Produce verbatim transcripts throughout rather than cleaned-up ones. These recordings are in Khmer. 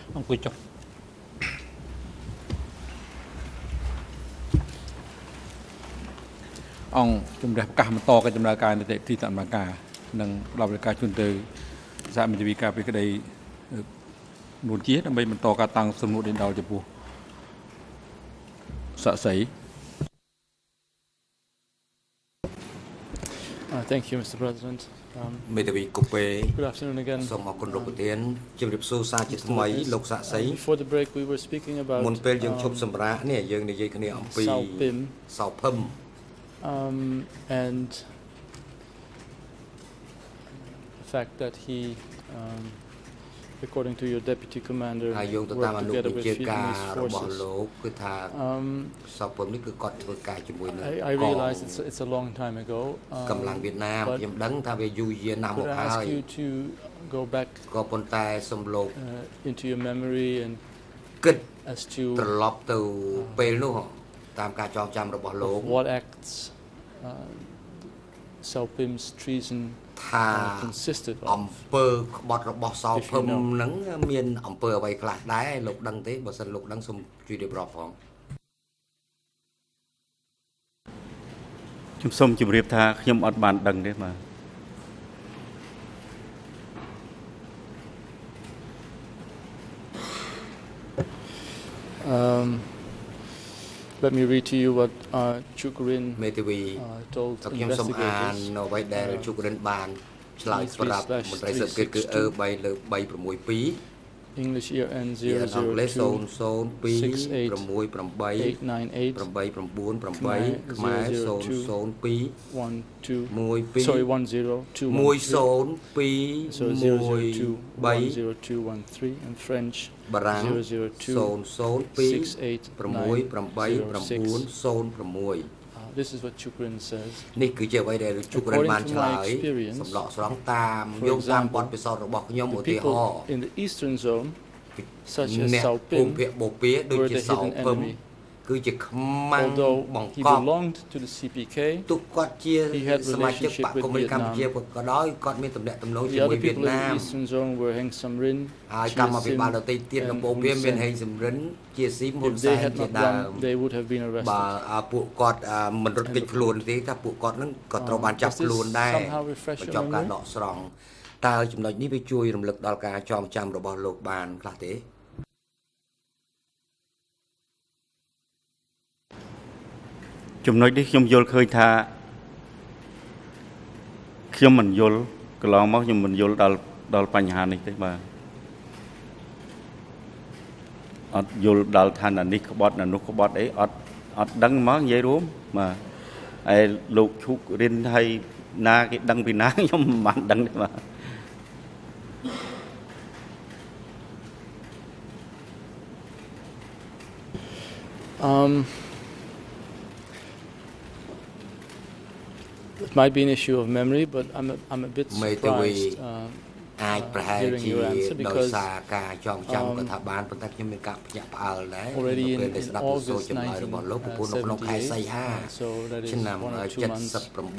ông quy chọc ông chúng ta cả một to cái chúng ta cái để thi tận mà cả nâng đọc được cả chuyên từ ra mìnhจะมีการไปก็ได้นูนเจี๊ยบมันมันต่อการตั้งสมุดเดินดาวจะปูสะใส Thank you, Mister President. Um, Good afternoon again. Uh, before the break, we were speaking about um, Sao Pim, um, and the fact that he, um, according to your deputy commander, worked together with Vietnamese forces. Um, I, I realize it's, it's a long time ago, um, but could I ask you to go back uh, into your memory and as to uh, what acts uh, Sao Pim's treason Uh, consisted of. If you know. ខ្ញុំសូមជម្រាបថាខ្ញុំអត់បានដឹងទេបាទ Um Let me read to you what uh, Chukrin uh, told investigators. English year end zero zero two six eight eight nine eight Khmer zero zero two one two sorry one zero two one three so zero zero two one zero two one three and French zero zero two six eight nine zero six. This is what Chukrin says. According to my experience, for example, the people in the eastern zone, such as Sao Pim, were the hidden enemy. Although he belonged to the C P K, he had relationship with Vietnam. The other people in the eastern zone were Heng Samrin, Chia Sim, and Hun Sen. If they had not run, they would have been arrested. And, uh, does this somehow refresh your memory? តើចំណុចនេះវាជួយរំលឹកដល់ការចងចាំរបស់លោកបានខ្លះទេចំណុចនេះខ្ញុំយល់ឃើញថាខ្ញុំមិនយល់កន្លងមកខ្ញុំមិនយល់ដល់ដល់បញ្ហានេះទេបាទអត់យល់ដល់ឋាននេះក្បត់នោះក្បត់អីអត់អត់ដឹងមកនិយាយរួមបាទហើយលោកឈុករិនហើយណាគេដឹងពីណាខ្ញុំមិនបានដឹងទេបាទ Um It might be an issue of memory, but I'm a, I'm a bit surprised uh, uh, hearing your answer because um, already in, in August nineteen seventy-eight, uh, so that is one or two months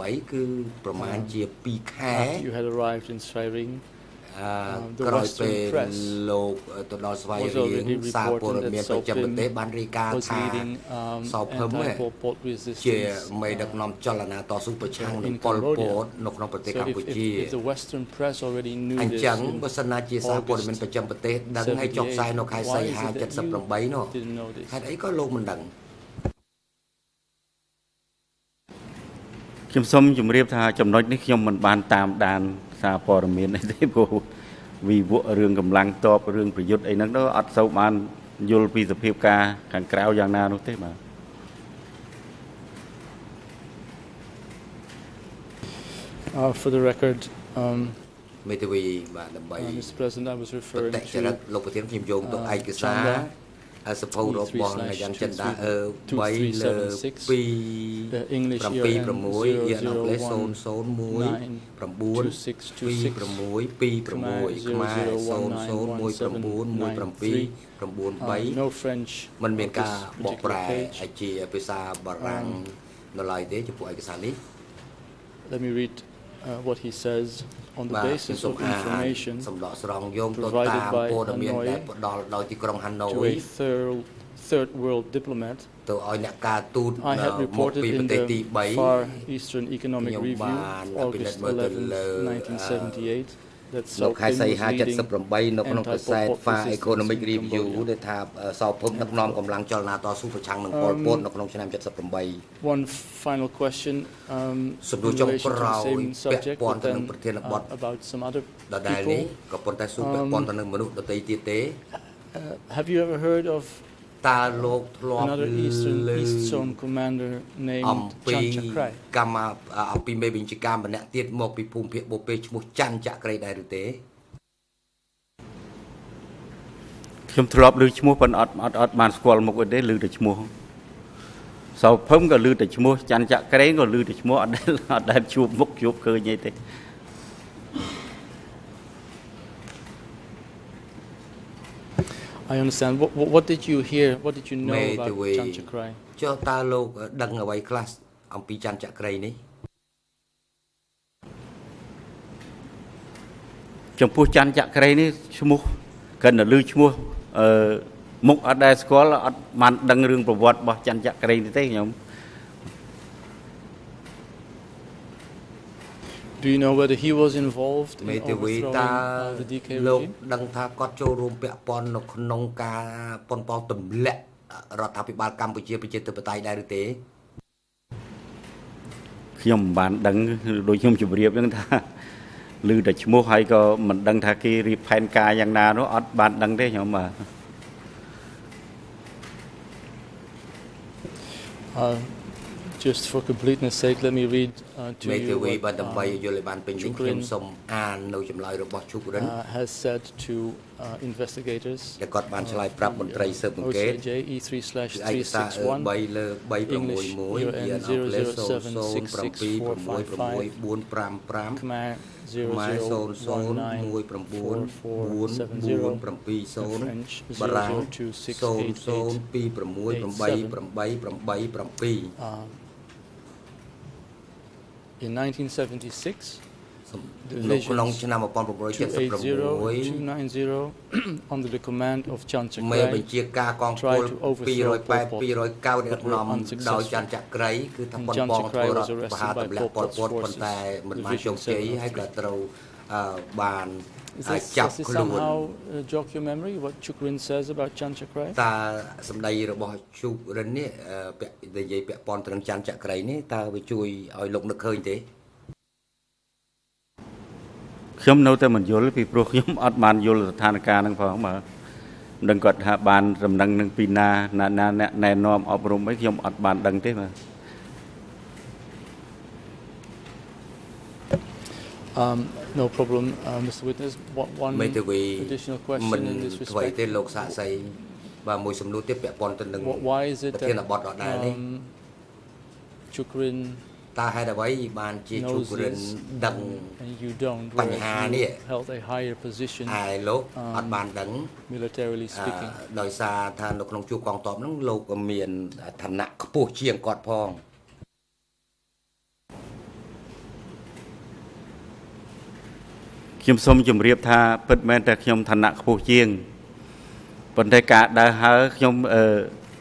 uh, after you had arrived in Sairing, um, the Western press was already reporting that Sao Pim was leading um, anti-Pol Pot resistance uh, in Cambodia. So if, if, if the Western press already knew this in August seventy-eight, why is it that you didn't know this? ខ្ញុំសូមជម្រាបថាចំណុចនេះខ្ញុំមិនបានតាមដានសារព័ត៌មានទេព្រោះវិវត្តរឿងកម្លាំងតបរឿងប្រយុទ្ធអីហ្នឹងទៅអត់សូវបានយល់ពីសភាពការខាងក្រៅយ៉ាងណានោះទេបាទ Uh, for the record, um, មេធាវីបាទដើម្បី Mister President, I was referring to លោកប្រធានខ្ញុំយោងទៅឯកសារ as opposed របស់នៃយ៉ាងចិនដាអឺ 3 លើ 2 7 6 Vietnamese 0 0 1 9 2 6 2 6 Khmer 0 0 1 9 7 no French មិនមានការបកប្រែជាភាសាបារាំងនៅឡើយទេចំពោះឯកសារនេះ Let me read uh, what he says on the basis of information provided by Hanoi to a third, third world diplomat. I had reported in the Far Eastern Economic Review, August eleventh, nineteen seventy-eight, that South Pim was leading anti-Pol Pot Economic Review One final question um, in relation to the same subject, but then uh, about some other people. Um, uh, have you ever heard of another Eastern East Zone commander named Chan Chakrai? អំពីមេបញ្ជាការម្នាក់ទៀតមកពីភូមិភាគបូព៌េឈ្មោះច័ន្ទចក្រីដែរឬទេខ្ញុំធ្លាប់ឮឈ្មោះប៉ុន្តែអត់អត់អត់បានស្គាល់មុខទេឮតែឈ្មោះសោភឹមក៏ឮតែឈ្មោះច័ន្ទចក្រីក៏ឮតែឈ្មោះអត់ដែលអត់ដែលជួបមុខជួបឃើញអីទេ I understand. What, what did you hear? What did you know about Chan Chakrai? ចុះតើលោកដឹងអ្វីខ្លះអំពីច័ន្ទចក្រីនេះចំពោះច័ន្ទចក្រីនេះឈ្មោះកាន់តែឮឈ្មោះអឺមុខអត់ដែលស្គាល់អត់បានដឹងរឿងប្រវត្តិរបស់ច័ន្ទចក្រីនេះទេខ្ញុំ Do you know whether he was involved in overthrowing uh, the D K regime? លោកដឹងថាគាត់ចូលរួមពាក់ព័ន្ធនៅក្នុងការប៉ុនប៉ងទម្លាក់រដ្ឋាភិបាលកម្ពុជាប្រជាធិបតេយ្យដែរឬទេ ខ្ញុំមិនបានដឹងដូចខ្ញុំជម្រាបហ្នឹងថាឮតែឈ្មោះហើយក៏មិនដឹងថាគេរៀបផែនការយ៉ាងណានោះអត់បានដឹងទេខ្ញុំបាទ Just for completeness sake, let me read uh, to you what uh, Chukrin uh, has said to uh, investigators. O C J E three slash three six one, English U N zero zero seven six six four five five, Khmer zero zero one nine four four seven zero, French zero zero two six eight eight eight seven. In nineteen seventy-six, divisions two eighty, two ninety under the command of Chan Chakrai tried to overthrow Pol Pot, but were unsuccessful. And Chan Chakrai was arrested by Pol Pot's forces, Division seven of three. Is this, does this somehow uh, jog your memory, what Chukrin says about Chan Chakrai? តើសម្ដីរបស់ជុករិននេះនិយាយពាក់ព័ន្ធទៅនឹងច័ន្ទចក្រីនេះតើវាជួយឲ្យលោកនឹកឃើញទេ ខ្ញុំនៅតែមិនយល់ពីព្រោះខ្ញុំអត់បានយល់ស្ថានភាពហ្នឹងផងបាទមិនដឹងគាត់ថាបានដំណឹងនឹងពីណាណាអ្នកណែនាំអប់រំអីខ្ញុំអត់បានដឹងទេបាទ Um, no problem, uh, Mister Witness. What, one additional question in this respect. Why is it that um, Chukrin knows this and you don't, whereas you held a higher position, um, militarily speaking? ដោយសារថានៅក្នុងជួរកងទ័ពហ្នឹងលោកមានឋានៈខ្ពស់ជាងគាត់ផង ខ្ញុំសូមជម្រាបថាពិតមែនតែខ្ញុំឋានៈខ្ពស់ជាងប៉ុន្តែការដើរហើរខ្ញុំអឺ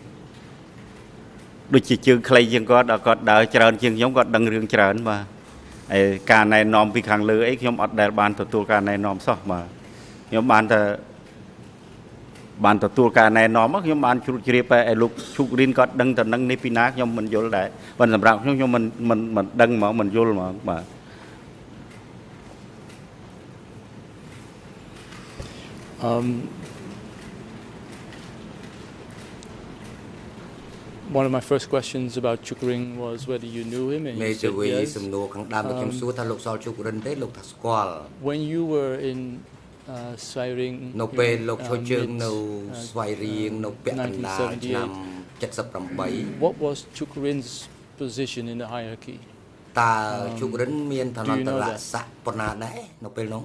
ដូចជាជើងខ្លីជាងគាត់ដល់គាត់ដើរច្រើនជាងខ្ញុំគាត់ដឹងរឿងច្រើនបាទហើយការណែនាំពីខាងលើអីខ្ញុំអត់ដែលបានទទួលការណែនាំសោះបាទខ្ញុំបានតែបានទទួលការណែនាំមកខ្ញុំបានជ្រួតជ្រាបឲ្យលោកឈុករិនគាត់ដឹងតំណឹងនេះពីណាខ្ញុំមិនយល់ដែរប៉ុន្តែសម្រាប់ខ្ញុំខ្ញុំមិនមិនមិនដឹងហ្មងមិនយល់ហ្មងបាទ Um, one of my first questions about Chukring was whether you knew him, and you said yes. Um, when you were in uh, Swai-Ring in uh, mid nineteen seventy-eight, what was Chukrin's position in the hierarchy? Um, do you know that?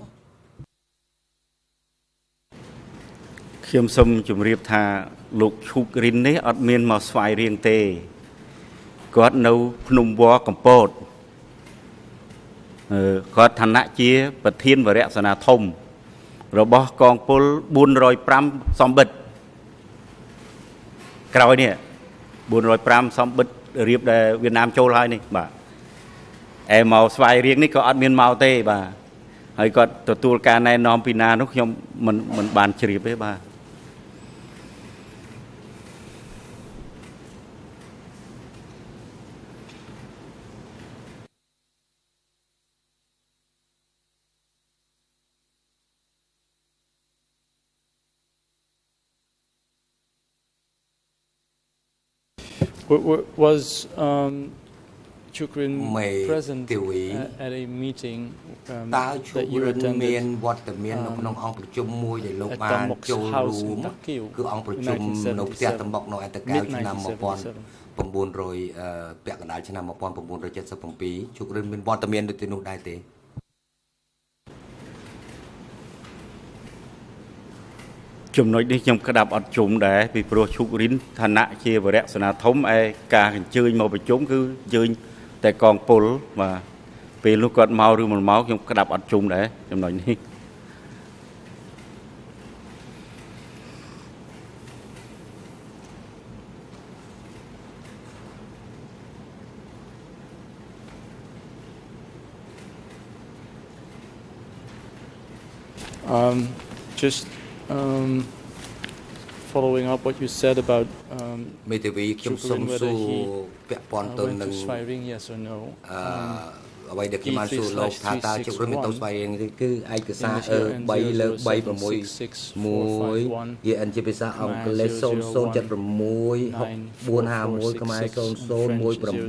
ខ្ញុំសូមជម្រាបថាលោកឈុករិននេះអត់មានមកស្វែងរៀងទេគាត់នៅភ្នំវ៉កំពតគាត់ឋានៈជាប្រធានវរៈសេនាធំរបស់កងពលbốn trăm nămសម្បិតក្រោយនេះbốn trăm nămសម្បិតរៀបដែលវៀតណាមចូលហើយនេះបាទអែមកស្វាយរៀងនេះក៏អត់មានមកទេបាទហើយគាត់ទទួលការណែនាំពីណានោះខ្ញុំមិនមិនបានជ្រាបទេបាទ Was um, Chukrin present at, at a meeting um, that you attended at Tamok's house in Takeo in nineteen seventy-seven, mid nineteen seventy-seven? ពាក់កណ្ដាលឆ្នាំmột nghìn chín trăm七mươi bảy ជុករិនមានវត្តមាននៅទីនោះដែរទេចំណុចនេះខ្ញុំក្តាប់អត់ជុំដែរពីព្រោះឈុករិនឋានៈជាវរៈសេនាធំឯការអញ្ជើញមកប្រជុំគឺអញ្ជើញតែកងពលបាទពេលនោះគាត់មកឬមិនមកខ្ញុំក្តាប់អត់ជុំដែរចំណុចនេះ Um, just um, following up what you said about um, Chukrin, whether he uh, went to Sviring, yes or no. Um, អ្វីដែលខ្ញុំបានសួរលោកថាតើជុករិនមានទៅស្វែងគឺឯកសារ 3 លើ 3 6 1 E N G ភាសាអង់គ្លេស ศูนย์ ศูนย์ เจ็ด หก bốn ห้า មួយ ខ្មែរ ศูนย์ ศูนย์ មួយ 9 44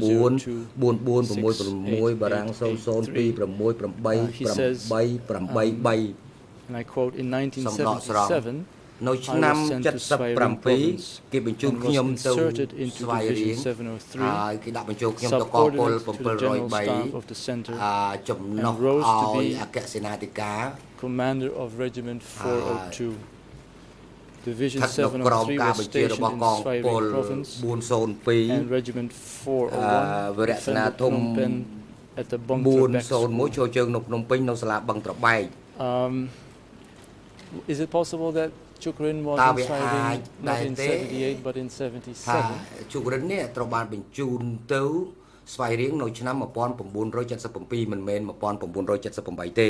66 បារាំង ศูนย์ ศูนย์ ពីរ 6 8 8 8 and I quote, in nineteen seventy-seven, នៅឆ្នាំ seventy-seven គេបញ្ជូនខ្ញុំទៅស្វាយរៀងហើយគេដាក់បញ្ជូនខ្ញុំទៅកងពលseven oh three ចំណុះឲ្យអគ្គសេនាធិការ commander of regiment four oh two. Division seven oh three was stationed in Sviring province and regiment four oh one វរៈសេនាធំ at the Bang Trebek. 4oh one ចូលជើងនៅភ្នំពេញនៅសាលាបឹងត្របែក Um, is it possible that Chukrin was in Sviring not in seventy-eight but in seventy-seven? Chukrin នេះត្រូវបានបញ្ជូនទៅស្វាយរៀងនៅឆ្នាំmột nghìn chín trăm seventy-seven មិនមែនmột nghìn chín trăm seventy-eight ទេ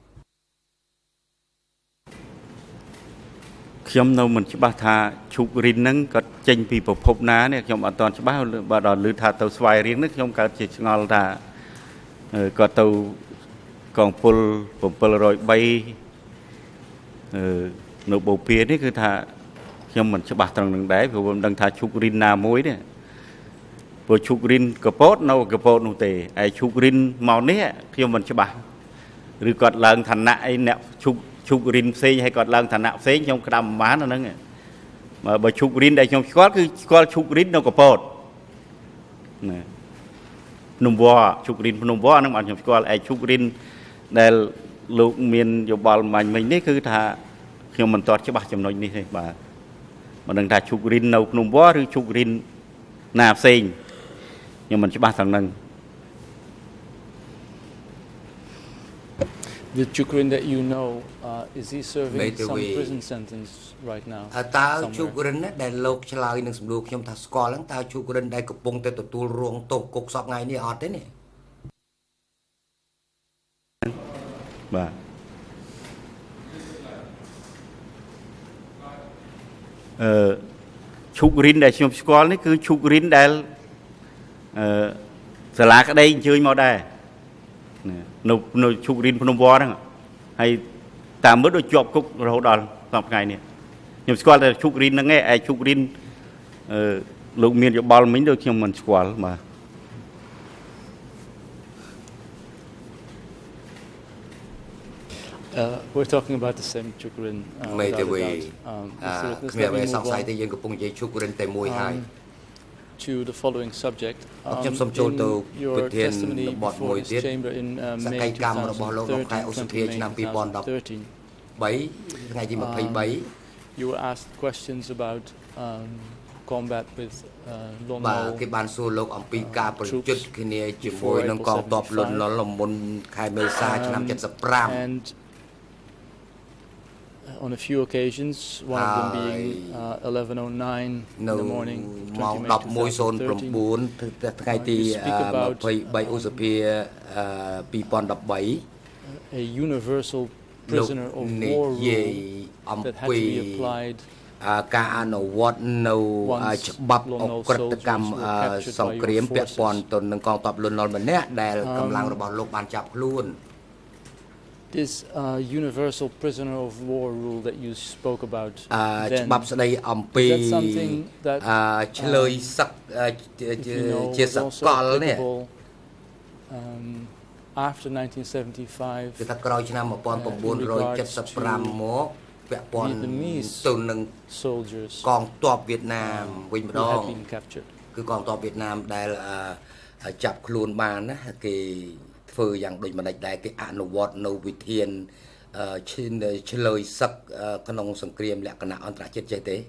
ខ្ញុំនៅមិនច្បាស់ថាឈុករិនហ្នឹងគាត់ចេញពីប្រភពណានេះខ្ញុំអត់ទាន់ច្បាស់បើដល់ឮថាទៅស្វាយរៀងនេះខ្ញុំកើតជាឆ្ងល់ថាគាត់ទៅកងពលseven oh threeអឺនៅបូព៌ានេះគឺថាខ្ញុំមិនច្បាស់ត្រង់នឹងដែរព្រោះខ្ញុំដឹងថាឈុករិនណាមួយនេះព្រោះឈុករិនកពតនៅកពតនោះទេឯឈុករិនមកនេះខ្ញុំមិនច្បាស់ឬគាត់ឡើងឋានៈអីអ្នកឈុកឈុករិនផ្សេងហើយគាត់ឡើងឋានៈផ្សេងខ្ញុំក្តាប់មិនបានអាហ្នឹងបើឈុករិនដែលខ្ញុំស្គាល់គឺស្គាល់ឈុករិននៅកពតណាភ្នំវត្តឈុករិនភ្នំវត្តហ្នឹងបានខ្ញុំស្គាល់ឯឈុករិនដែលលោកមានយោបល់មាញ់មិញនេះគឺថាខ្ញុំមិនទាន់ច្បាស់ចំណុចនេះទេបាទមិនដឹងថាឈុករិននៅភ្នំវត្តឬឈុករិនណាផ្សេងខ្ញុំមិនច្បាស់ត្រង់ហ្នឹង The Chukrin that you know, uh, is he serving some prison sentence right now? តើជុករិនដែលលោកឆ្លើយនឹងសំណួរខ្ញុំថាស្គាល់ហ្នឹងតើជុករិនដែលកំពុងតែទទួលរងទោសគុកសពថ្ងៃនេះអត់ទេនេះបាទអឺឈុករិនដែលខ្ញុំស្គាល់នេះគឺឈុករិនដែលអឺសាលាក្តីអញ្ជើញមកដែរនៅនៅឈុករិនភ្នំវត្តហ្នឹងហើយតាមមើលដូចជាប់គុករហូតដល់សប្តាហ៍ថ្ងៃនេះខ្ញុំស្គាល់តែឈុករិនហ្នឹងឯងឯឈុករិនអឺលោកមានយោបល់មិញដូចខ្ញុំមិនស្គាល់បាទ Uh, we're talking about the same Chukrin. Uh, um, so let's um, to the following subject. Um, in your testimony before this chamber in uh, May twenty thirteen, you were asked questions about um, combat with uh, Lon បាទគេ Nol បានសួរលោកអំពីការប្រយុទ្ធគ្នាជាមួយនឹងកងទ័ពលន់នល់មុនខែមេសាឆ្នាំ seventy-five and on a few occasions, one of them being uh, eleven oh nine in the morning, twenty May twenty thirteen, ថ្ងៃទី twenty-three ឧសភា twenty thirteen a universal prisoner of war rule that had to be applied ការអនុវត្តនៅច្បាប់អក្រិតកម្មសង្គ្រាមពាក់ព័ន្ធទៅនឹងកងទ័ពលន់នល់ម្នាក់ដែលកម្លាំងរបស់លោកបានចាប់ខ្លួន This uh, universal prisoner of war rule that you spoke about then, ច្បាប់ស្ដីអំពី is that something that ឆ្លើយសឹកជាសកលនេះ um, after nineteen seventy-five គឺថាក្រោយឆ្នាំnineteen seventy-five មកពាក់ព័ន្ធទៅនឹង soldiers កងទ័ពវៀតណាមវិញម្ដង គឺកងទ័ពវៀតណាមដែលចាប់ខ្លួនបានណាគេធ្វើយ៉ាងដូចម្ដេចដែរគេអនុវត្តនៅវិធានឆ្លើយសឹកក្នុងសង្គ្រាមលក្ខណៈអន្តរជាតិចេះទេ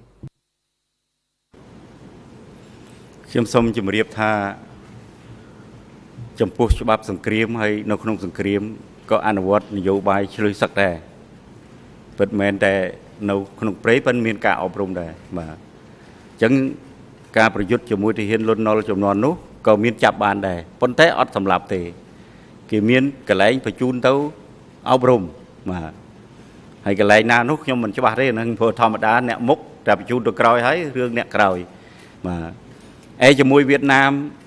ខ្ញុំសូមជម្រាបថាចំពោះច្បាប់សង្គ្រាមហើយនៅក្នុងសង្គ្រាមក៏អនុវត្តនយោបាយឆ្លើយសឹកដែរពិតមែនតែនៅក្នុងព្រៃប៉ុន្តែមានការអប់រំដែរបាទអញ្ចឹងការប្រយុទ្ធជាមួយទាហានលន់នល់ចំនួននោះក៏មានចាប់បានដែរប៉ុន្តែអត់សម្លាប់ទេគេមានកន្លែងបញ្ជូនទៅអប់រំបាទហើយកន្លែងណានោះខ្ញុំមិនច្បាស់ទេនឹងព្រោះធម្មតាអ្នកមុខតែបញ្ជូនទៅក្រោយហើយរឿងអ្នកក្រោយបាទឯជាមួយវៀតណាម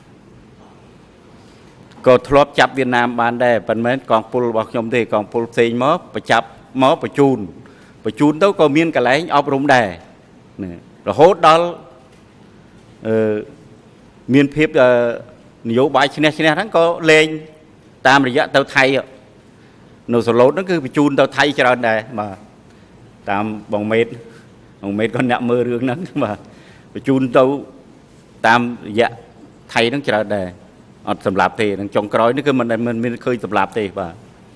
ក៏ធ្លាប់ចាប់វៀតណាមបានដែរប៉ុន្តែកងពលរបស់ខ្ញុំទេកងពលផ្សេងមកបញ្ចាប់មកបញ្ជូនបញ្ជូនទៅក៏មានកន្លែងអប់រំដែររហូតដល់អឺមានភាពនយោបាយឈ្នះឈ្នះហ្នឹងក៏លែងតាមរយៈទៅថៃនៅសឡូតហ្នឹងគឺបញ្ជូនទៅថៃច្រើនដែរបាទតាមបងមេតបងមេតក៏អ្នកមើលរឿងហ្នឹងបាទបញ្ជូនទៅតាមរយៈថៃហ្នឹងច្រើនដែរអត់សម្លាប់ទេនឹងចុងក្រោយនេះគឺមិនមិនមានឃើញសម្លាប់ទេបាទ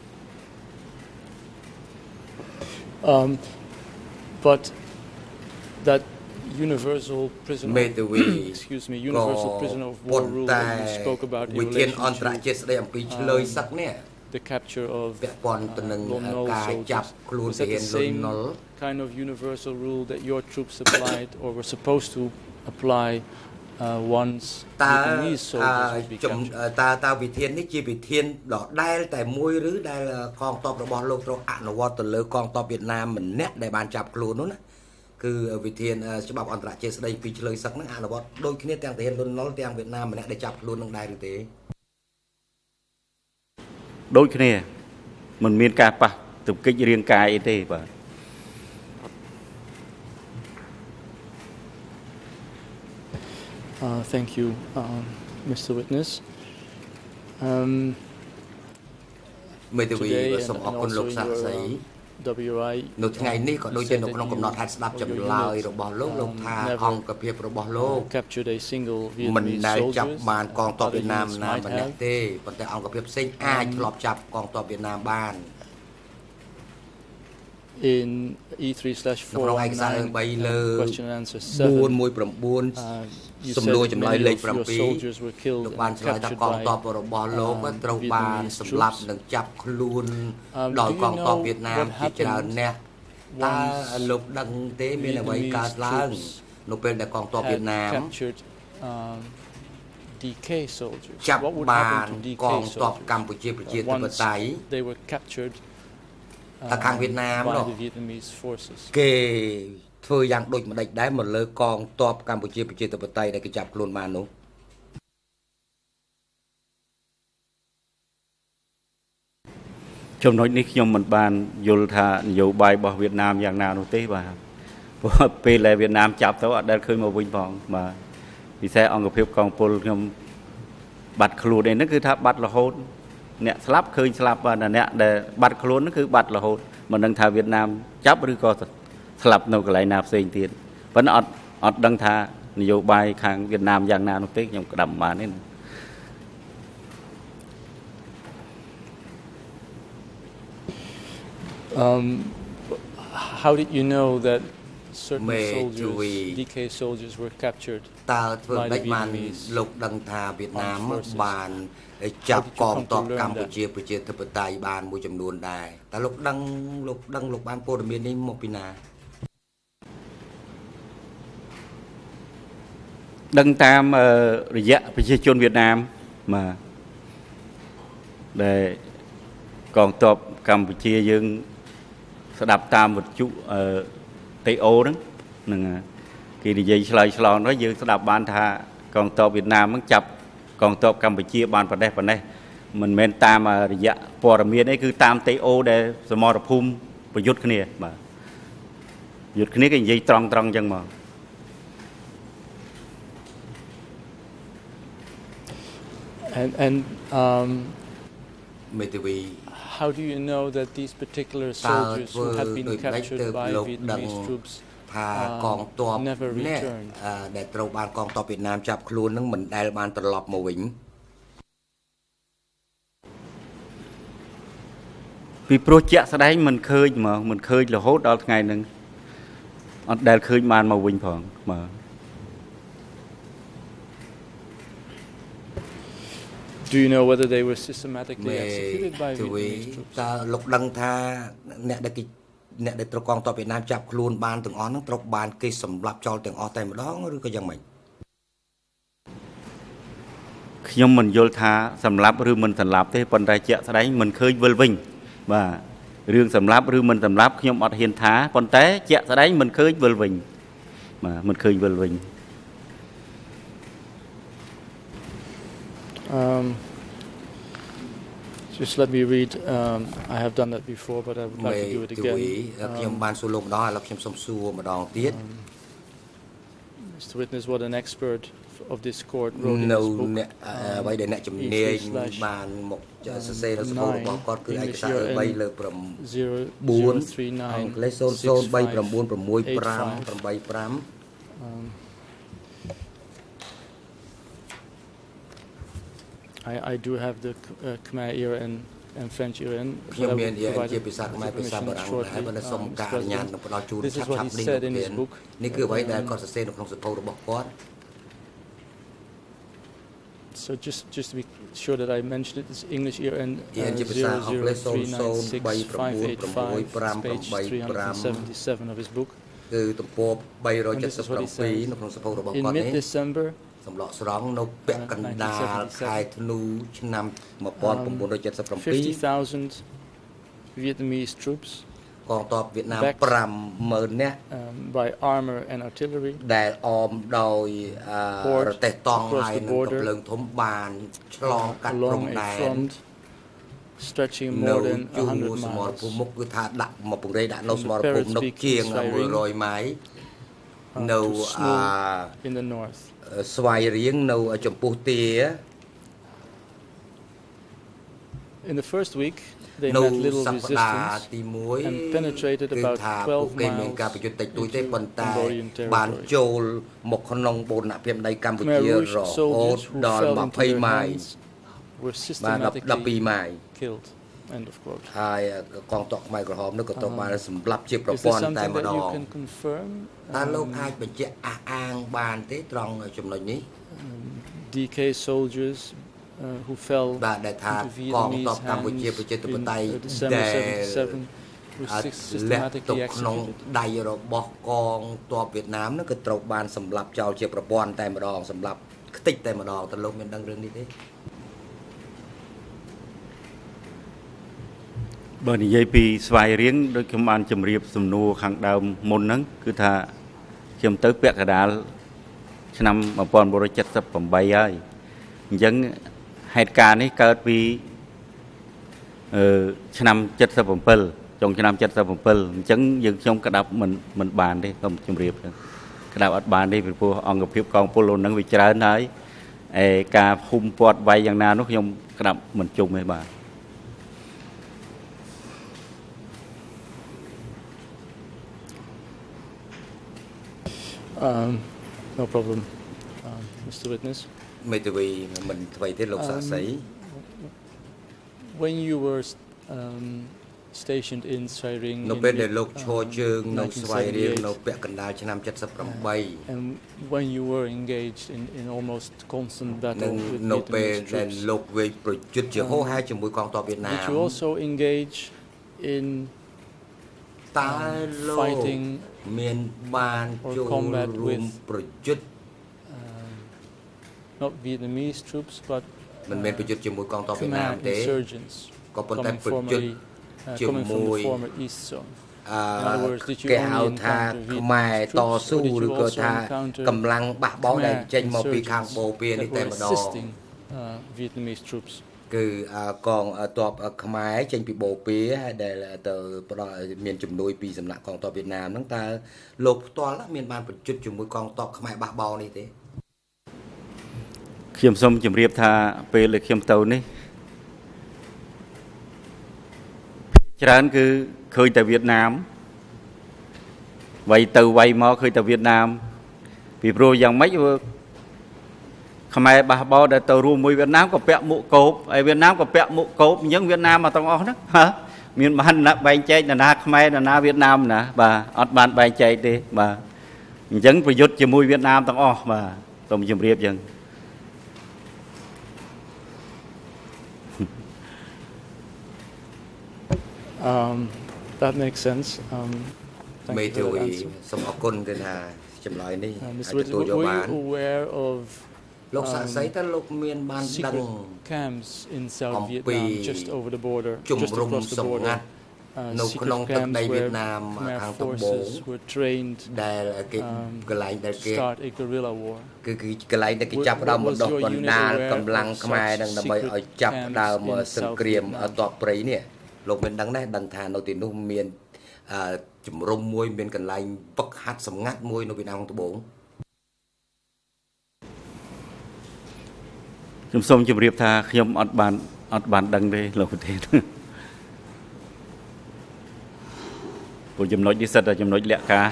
Um, but that universal prisoner, excuse me, universal prisoner of war rule that you spoke about in relation to uh, the capture of uh, Lon Nol soldiers, was that the same kind of universal rule that your troops applied or were supposed to apply uh, once Vietnamese soldiers be captured? តើតើវិធាននេះជាវិធានដ៏ដែលតែមួយឬដែលកងទ័ពរបស់លោកត្រូវអនុវត្តទៅលើកងទ័ពវៀតណាមម្នាក់ដែលបានចាប់ខ្លួននោះណាគឺវិធានច្បាប់អន្តរជាតិស្ដីពីឆ្លើយសឹកហ្នឹងអនុវត្តដូចគ្នាទាំងទាហានលន់នល់ទាំងវៀតណាមម្នាក់ដែលចាប់ខ្លួននឹងដែរឬទេដូចគ្នាមិនមានការប៉ះទង្គិចរាងកាយអីទេបាទ Uh, thank you, uh, Mister Witness. Um, today and, and also in your uh, W I នៅថ្ងៃនេះក៏ដូចជានៅក្នុងកំណត់ហេតុស្ដាប់ចម្លើយរបស់លោកលោកថាអង្គភាពរបស់លោក captured a single មិន Vietnamese ដែលចាប់ soldiers បានកងទ័ពវៀតណាមណាម្នាក់ទេប៉ុន្តែអង្គភាពផ្សេងអាចធ្លាប់ចាប់កងទ័ពវៀតណាមបាន in E three slash four one nine question and answer seven uh, you said many of your soldiers were killed and captured by uh, Vietnamese troops. Um, do you know what happened once Vietnamese troops had captured um, D K soldiers? What would happen to D K soldiers uh, once they were captured uh, by the Vietnamese forces? គេធ្វើយ៉ាងដូចម្ដេចដែរមកលើកងទ័ពកម្ពុជាប្រជាធិបតេយ្យដែលគេចាប់ខ្លួនបាននោះចំណុចនេះខ្ញុំមិនបានយល់ថានយោបាយរបស់វៀតណាមយ៉ាងណានោះទេបាទព្រោះពេលដែលវៀតណាមចាប់ទៅអត់ដែលឃើញមកវិញផងបាទពិសេសអង្គភាពកងពលខ្ញុំបាត់ខ្លួនឯហ្នឹងគឺថាបាត់រហូតអ្នកស្លាប់ឃើញស្លាប់បាទអ្នកដែលបាត់ខ្លួនហ្នឹងគឺបាត់រហូតមិនដឹងថាវៀតណាមចាប់ឬក៏ស្លាប់នៅកន្លែងណាផ្សេងទៀតប៉ុន្តែអត់អត់ដឹងថានយោបាយខាងវៀតណាមយ៉ាងណានោះទេខ្ញុំក្តាប់បានទេ Um, how did you know that certain soldiers, D K soldiers were captured by the Vietnamese armed forces. ចាប់កងទ័ពកម្ពុជាប្រជាធិបតេយ្យបានមួយចំនួនដែរតើលោកដឹងលោកដឹងលោកបានព័ត៌មាននេះមកពីណាដឹងតាមរយៈប្រជាជនវៀតណាមបាទដែលកងទ័ពកម្ពុជាយើងស្ដាប់តាមវិទ្យុតេអូហ្នឹងនឹងគេនិយាយឆ្លើយឆ្លងទៅយើងស្ដាប់បានថាកងទ័ពវៀតណាមហ្នឹងចាប់កងទ័ពកម្ពុជាបានប្រទេសប្រទេសមិនមែនតាមរយៈព័ត៌មានអីគឺតាមតេអូដែលសមរភូមិប្រយុទ្ធគ្នាបាទយុទ្ធគ្នាគេនិយាយត្រង់ត្រង់អញ្ចឹងមក And and um how do you know that these particular soldiers who had been captured by Vietnamese troops ថាកងទ័ពនេះដែលត្រូវបានកងទ័ពវៀតណាមចាប់ខ្លួននឹងមិនដែលបានត្រឡប់មកវិញពីព្រោះជាក់ស្ដែងមិនឃើញហ្មងមិនឃើញរហូតដល់ថ្ងៃហ្នឹងអត់ដែលឃើញបានមកវិញផងបាទ Do you know whether they were systematically executed by Vietnamese troops? តើលោកដឹងថាអ្នកដែលអ្នកដែលត្រូវកងទ័ពវៀតណាមចាប់ខ្លួនបានទាំងអស់ហ្នឹងត្រូវបានគេសម្លាប់ចោលទាំងអស់តែម្ដងឬក៏យ៉ាងម៉េចខ្ញុំមិនយល់ថាសម្លាប់ឬមិនសម្លាប់ទេប៉ុន្តែជាក់ស្ដែងមិនឃើញវិលវិញបាទរឿងសម្លាប់ឬមិនសម្លាប់ខ្ញុំអត់ហ៊ានថាប៉ុន្តែជាក់ស្ដែងមិនឃើញវិលវិញបាទមិនឃើញវិលវិញ Um Just let me read. Um, I have done that before, but I would like to do it again. Um, Mister Witness, what an expert of this court wrote in his book. Um, English zero three nine six five eight five. Um, I, I do have the uh, Khmer E N and French E N. This is what he said in his book. So just just to be sure that I mentioned it, it's English E N zero zero three nine six five eight five, page three hundred seventy-seven of his book. And this is what he said. In mid-December, សម្លក់ស្រង់នៅពាក់កណ្ដាលខែធ្នូឆ្នាំ fifty thousand Vietnamese troops កងទ័ពវៀតណាម five thousand នាក់ by armor and artillery ដែលអមដោយរទេះតង់ហើយនិងកំភ្លើងធំបានឆ្លងកាត់ព្រំដែន stretching more than one hundred miles សមរភូមិមុខគឺថាដាក់មកពង្រេដាក់នៅសមរភូមិនោះជាងone hundredម៉ាយនៅ in the north ស្វាយរៀងនៅចំពោះទា In the first week they met little resistance and penetrated about twelve miles into Cambodian territory. Khmer Rouge soldiers who fell into their hands were systematically killed. End of quote. Is this something that you can confirm? Um, D K soldiers uh, who fell into Vietnamese hands in uh, December seventy-seven were systematically executed. Bởi vì vậy vì xoay riêng đôi khi bạn chấm riệp sầm nô hàng đầu môn nắng cứ thà chấm tới bẹt cả đá năm mà còn bộ chất sập phẩm bay ấy dân hai ca này cao vì năm chất sập phẩm pel trong năm chất sập phẩm pel dân dân trong cả đập mình mình bàn đi không chấm riệp cả đập ở bàn đi vì phu ông gặp phiếu con polo nắng vì trái đấy ca hung bọt bayយ៉ាងណានោះខ្ញុំក្តាប់មិនជុំទេបាទ Um, no problem, um, Mister Witness. Um, when you were um, stationed in Sairing no in ពេលដែល mid, លោកឈរជើង uh, នៅស្វាយរៀង nineteen seventy-eight. នៅពាក់កណ្ដាលឆ្នាំ seventy-eight អឺ and when you were engaged in in almost constant នឹង battle with នៅពេល Vietnamese ដែល troops, លោកវេកប្រយុទ្ធជាហូរហែជាមួយកងទ័ពវៀតណា did ម you also engage in តើលោក fighting មានបានចូល or combat រួម with ប្រយុទ្ធ uh, not Vietnamese troops but មិនមែនប្រយុទ្ធជាមួយកងទ័ពវៀតណាម Khmer ទេ insurgents ក៏ប៉ុន្តែ coming ប្រយុទ្ធ formerly uh, coming from ជាមួយ the former East Zone. អឺ In other words, did you គេហៅ only ថា encounter ខ្មែរ Vietnamese ត troops ស៊ូ or did ឬ you ក៏ also ថា encounter កម្លាំងបះបោរដែល Khmer ចេញមកពីខាង insurgents បូព៌ានេះ that តែ were ម្ដង assisting uh, Vietnamese troops? គឺកងទ័ពខ្មែរចេញពីបូព៌ាហើយដែលទៅផ្ដល់មានជំនួយពីសំណាក់កងទ័ពវៀតណាមហ្នឹងតើលោកផ្ទាល់មានបានប្រយុទ្ធជាមួយកងទ័ពខ្មែរបះបោរនេះទេខ្ញុំសូមជម្រាបថាពេលដែលខ្ញុំទៅនេះច្រើនគឺឃើញតែវៀតណាមវាយទៅវាយមកឃើញតែវៀតណាមពីព្រោះយ៉ាងម៉េចខ្មែរបះបោរដែលទៅរួមមួយវៀតណាមក៏ពាក់មួកកោបហើយវៀតណាមក៏ពាក់មួកកោបអញ្ចឹងវៀតណាមមកទាំងអស់ហ្នឹងហ៎មានបានណាបែងចែកណាខ្មែរណាវៀតណាមណាបាទអត់បានបែងចែកទេបាទអញ្ចឹងប្រយុទ្ធជាមួយវៀតណាមទាំងអស់បាទសូមជម្រាបអញ្ចឹង Um, that makes sense. Um, thank មេ you ធា for that វី answer. សូមអរគុណគឺថាចម្លើយនេះ Uh, អាច Mister ទ Witts, ទូលយក were បាន you aware of លោកសាក់សីតើលោកមានបានដឹង secret camps in South អំពី Vietnam just over the border, ជំ just រុំ across the សម្ border? ងាត់ Uh, នៅក្នុង secret ទឹកដី camps វៀត where ណាម Khmer ខាងត្បូង forces were trained ដែលគេ um, កន្លែងដែលគេ start a guerrilla war. គឺគឺកន្លែងដែលគេចាប់ផ្ដើមបណ្ដុះបណ្ដាលកម្លាំងខ្មែរនឹងដើម្បីឲ្យចាប់ផ្ដើមសង្គ្រាមតបព្រៃនេះលោកមានដឹងដែរដឹងថានៅទីនោះមានអឺជំរុំមួយមានកន្លែងវឹកហាត់សម្ងាត់មួយនៅវៀតណាមត្បូងខ្ញុំសូមជម្រាបថាខ្ញុំអត់បានអត់បានដឹងទេលោកប្រធានព្រោះចំណុចនេះសិតតែចំណុចលក្ខការ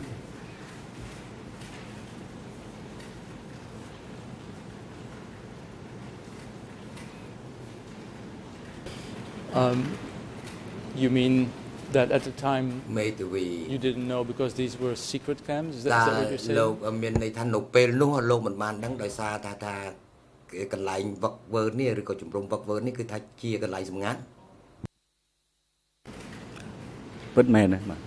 Um, you mean that at the time មេធាវី you didn't know because these were secret camps? Is that, តើ is that what you're saying? លោកមានន័យថានៅពេលនោះលោកមិនបានដឹងដោយសារថាថាកន្លែងវឹកវើនេះឬក៏ជំរុំវឹកវើនេះគឺថាជាកន្លែងសម្ងាត់ពិតមែនទេបាទ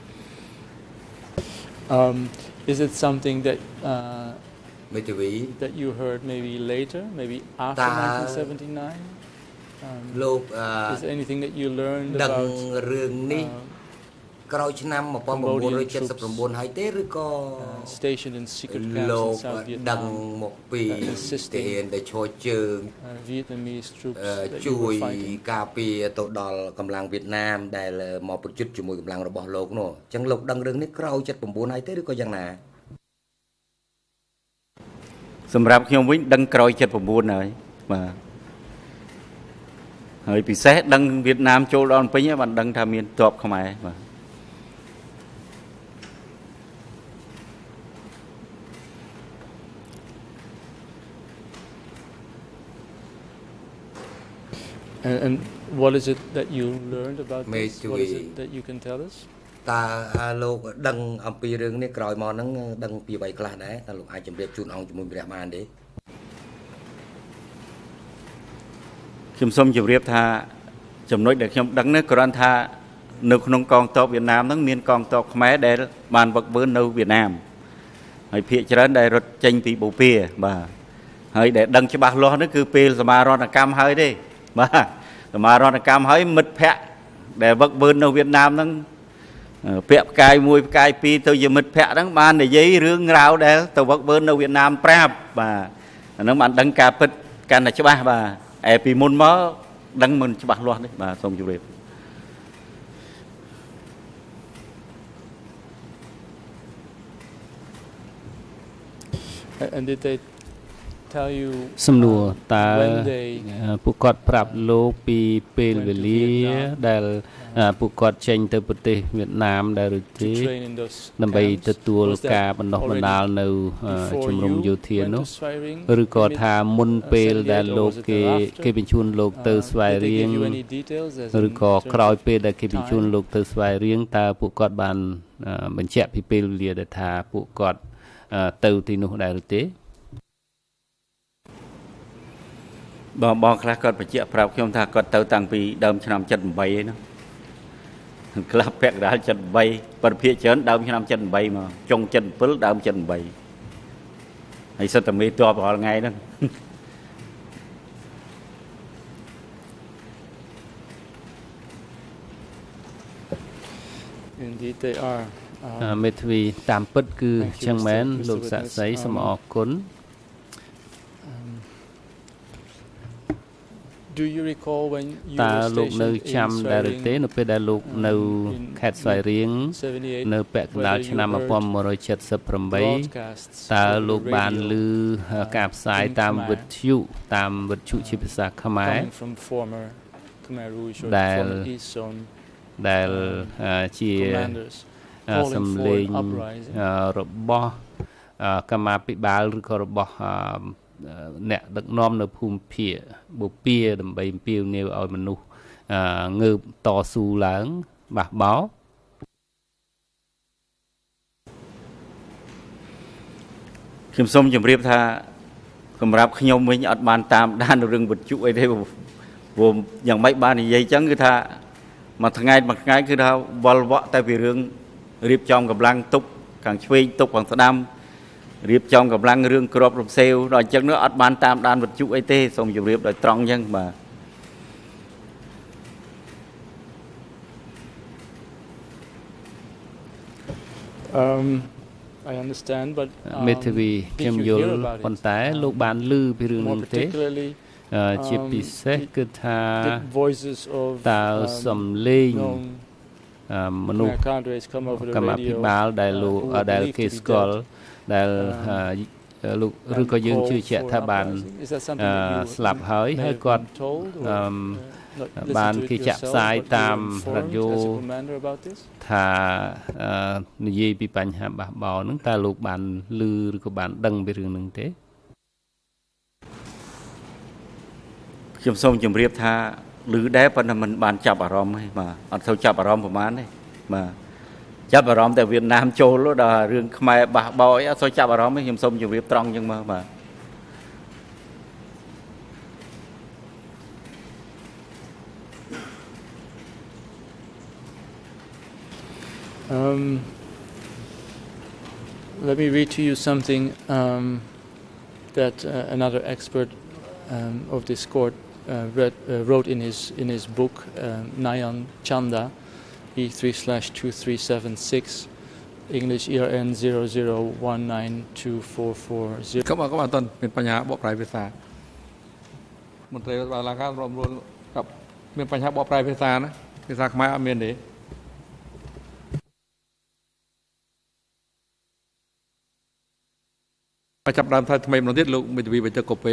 Um, is it something that uh, មេធាវី that you heard maybe later, maybe after Ta- nineteen seventy-nine? Um, លោក is there anything that you learned ដឹង about រឿងនេះ uh, ក្រោយឆ្នាំ nineteen seventy-nine ហើយទេឬក៏ uh, stationed in secret camps លោ in ក South ដឹង Vietnam, មកពី uh, assisting ទាហានដែលឈរជើង uh, Vietnamese troops អឺ that you ជួយ were fighting? ការពារទៅដល់កម្លាំងវៀតណាមដែលមកប្រយុទ្ធជាមួយកម្លាំងរបស់លោកនោះអញ្ចឹងលោកដឹងរឿងនេះក្រោយseventy-nineហើយទេឬក៏យ៉ាងណាសម្រាប់ខ្ញុំវិញដឹងក្រោយseventy-nineហើយបាទហើយពិសេសដឹងវៀតណាមចូលដល់ពេញហើយបានដឹងថាមានទ័ពខ្មែរបាទ And, and what is it that you learned about this? Maybe What is we- it that you can tell us? តើលោកដឹងអំពីរឿងនេះក្រោយមកហ្នឹងដឹងពីអ្វីខ្លះដែរតើលោកអាចជម្រាបជូនអង្គជាមួយព្រះបានទេខ្ញុំសូមជម្រាបថាចំណុចដែលខ្ញុំដឹងនេះគ្រាន់ថានៅក្នុងកងទ័ពវៀតណាមហ្នឹងមានកងទ័ពខ្មែរដែលបានវឹកវើនៅវៀតណាមហើយភាគច្រើនដែលរត់ចេញពីបូព៌ាបាទហើយដែលដឹងច្បាស់លាស់នេះគឺពេលសមារណកម្មហើយទេបាទសមារណកម្មហើយមិត្តភ័ក្តិដែលវឹកវើនៅវៀតណាមហ្នឹងពាក់ផ្កាយមួយផ្កាយពីរទៅជាមិត្តភ័ក្តិហ្នឹងបាននិយាយរឿងរ៉ាវដែលទៅវឹកវើនៅវៀតណាមប្រាប់បាទអាហ្នឹងបានដឹងការពិតកាន់តែច្បាស់បាទឯពីមុនមកដឹងមិនច្បាស់លាស់ទេបាទសូមជម្រាប And did they tell you សំណួរតើ when they ពួកគាត់ប្រាប់លោកពីពេលវេលាដែលពួកគាត់ចេញទៅប្រទេសវៀតណាមដែរឬទេដើម្បីទទួលការបណ្ដុះបណ្ដាលនៅជំរំយោធានោះឬក៏ថាមុនពេលដែលលោកគេគេបញ្ជូនលោកទៅស្វាយរៀងឬក៏ក្រោយពេលដែលគេបញ្ជូនលោកទៅស្វាយរៀងតើពួកគាត់បានបញ្ជាក់ពីពេលវេលាដែលថាពួកគាត់ទៅទីនោះដែរឬទេបងបងខ្លះគាត់បញ្ជាក់ប្រាប់ខ្ញុំថាគាត់ទៅតាំងពីដើមឆ្នាំเจ็ดสิบแปดហ្នឹងខ្លះពាក់កណ្ដាលเจ็ดสิบแปดប្រភេទច្រើនដើមឆ្នាំเจ็ดสิบแปดមកចុងเจ็ดสิบเจ็ดដើមเจ็ดสิบแปดហើយសិតតែមេតបរាល់ថ្ងៃហ្នឹង Indeed they are មេធាវីតាមពិតគឺចឹងមែនលោកសាក់សីសូមអរគុណ Do you recall when you តើ were លោកនៅ stationed ចាំ in ដែរឬ Sweden ទេនៅពេលដែលលោកនៅខេត្តស្វាយរៀងនៅពាក់កណ្ដាលឆ្នាំnineteen seventy-eightតើលោកបានឮការផ្សាយតាមវិទ្យុតាមវិទ្យុជាភាសាខ្មែរ from former Khmer Rouge or ដែល former East Zone ដែលជាសំឡេងរបស់កម្មាភិបាលឬក៏របស់អ្នកដឹកនាំនៅភូមិភាគបូព៌ាដើម្បីអំពាវនាវឲ្យមនុស្សងើបតស៊ូឡើងបះបោខ្ញុំសូមជម្រាបថាសម្រាប់ខ្ញុំវិញអត់បានតាមដានរឿងវិទ្យុអីទេព្រោះយ៉ាងម៉េចបាននិយាយចឹងគឺថាមួយថ្ងៃមួយថ្ងៃគឺថាវល់វក់តែពីរឿងរៀបចំកម្លាំងទប់ខាងឆ្វេងទប់ខាងស្ដាំរៀបចំកម្លាំងរឿងក្របរំសេវដល់អញ្ចឹងនោះអត់បានតាមដានវិទ្យុអីទេសូមជម្រាបដោយត្រង់អញ្ចឹងបាទ Um I understand but មេធាវីខ្ញុំយល់ប៉ុន្តែលោកបានឮពីរឿងនេះទេជាពិសេសគឺថាតើសំឡេងមនុស្សកម្មាភិបាលដែលលោកដែលគេស្គាល់ដែលលោកឬក៏យើងជឿជាក់ថាបានស្លាប់ហើយហើយគាត់បានគេចាក់ផ្សាយតាមរ៉ាឌីយ៉ូថានិយាយពីបញ្ហាបះបោរហ្នឹងតើលោកបានឮឬក៏បានដឹងពីរឿងហ្នឹងទេខ្ញុំសូមជម្រាបថាឮដែរប៉ុន្តែมันបានចាប់អារម្មណ៍ទេបាទអត់សូវចាប់អារម្មណ៍ប្រហែលទេបាទចាប់អារម្មណ៍តែវៀតណាមចូលដល់រឿងខ្មែរបះបោអីអត់សូវចាប់អារម្មណ៍ទេខ្ញុំសូមជម្រាបត្រង់អញ្ចឹងមកបាទ Um, let me read to you something um, that uh, another expert um, of this court uh, read, uh, wrote in his in his book um, Nayan Chanda E three slash two three seven six English E R N zero zero one nine two four four zero. ครับครับอาจารย์เป็นปัญหาบอกปลายภาษา มนตรีบาลาการรวมรวมกับเป็นปัญหาบอกปลายภาษานะภาษาខ្មែរអត់មានទេ ចាប់ដើមថាថ្មីម្ដងទៀតលោកមេធាវីវិទ្យាកូពេ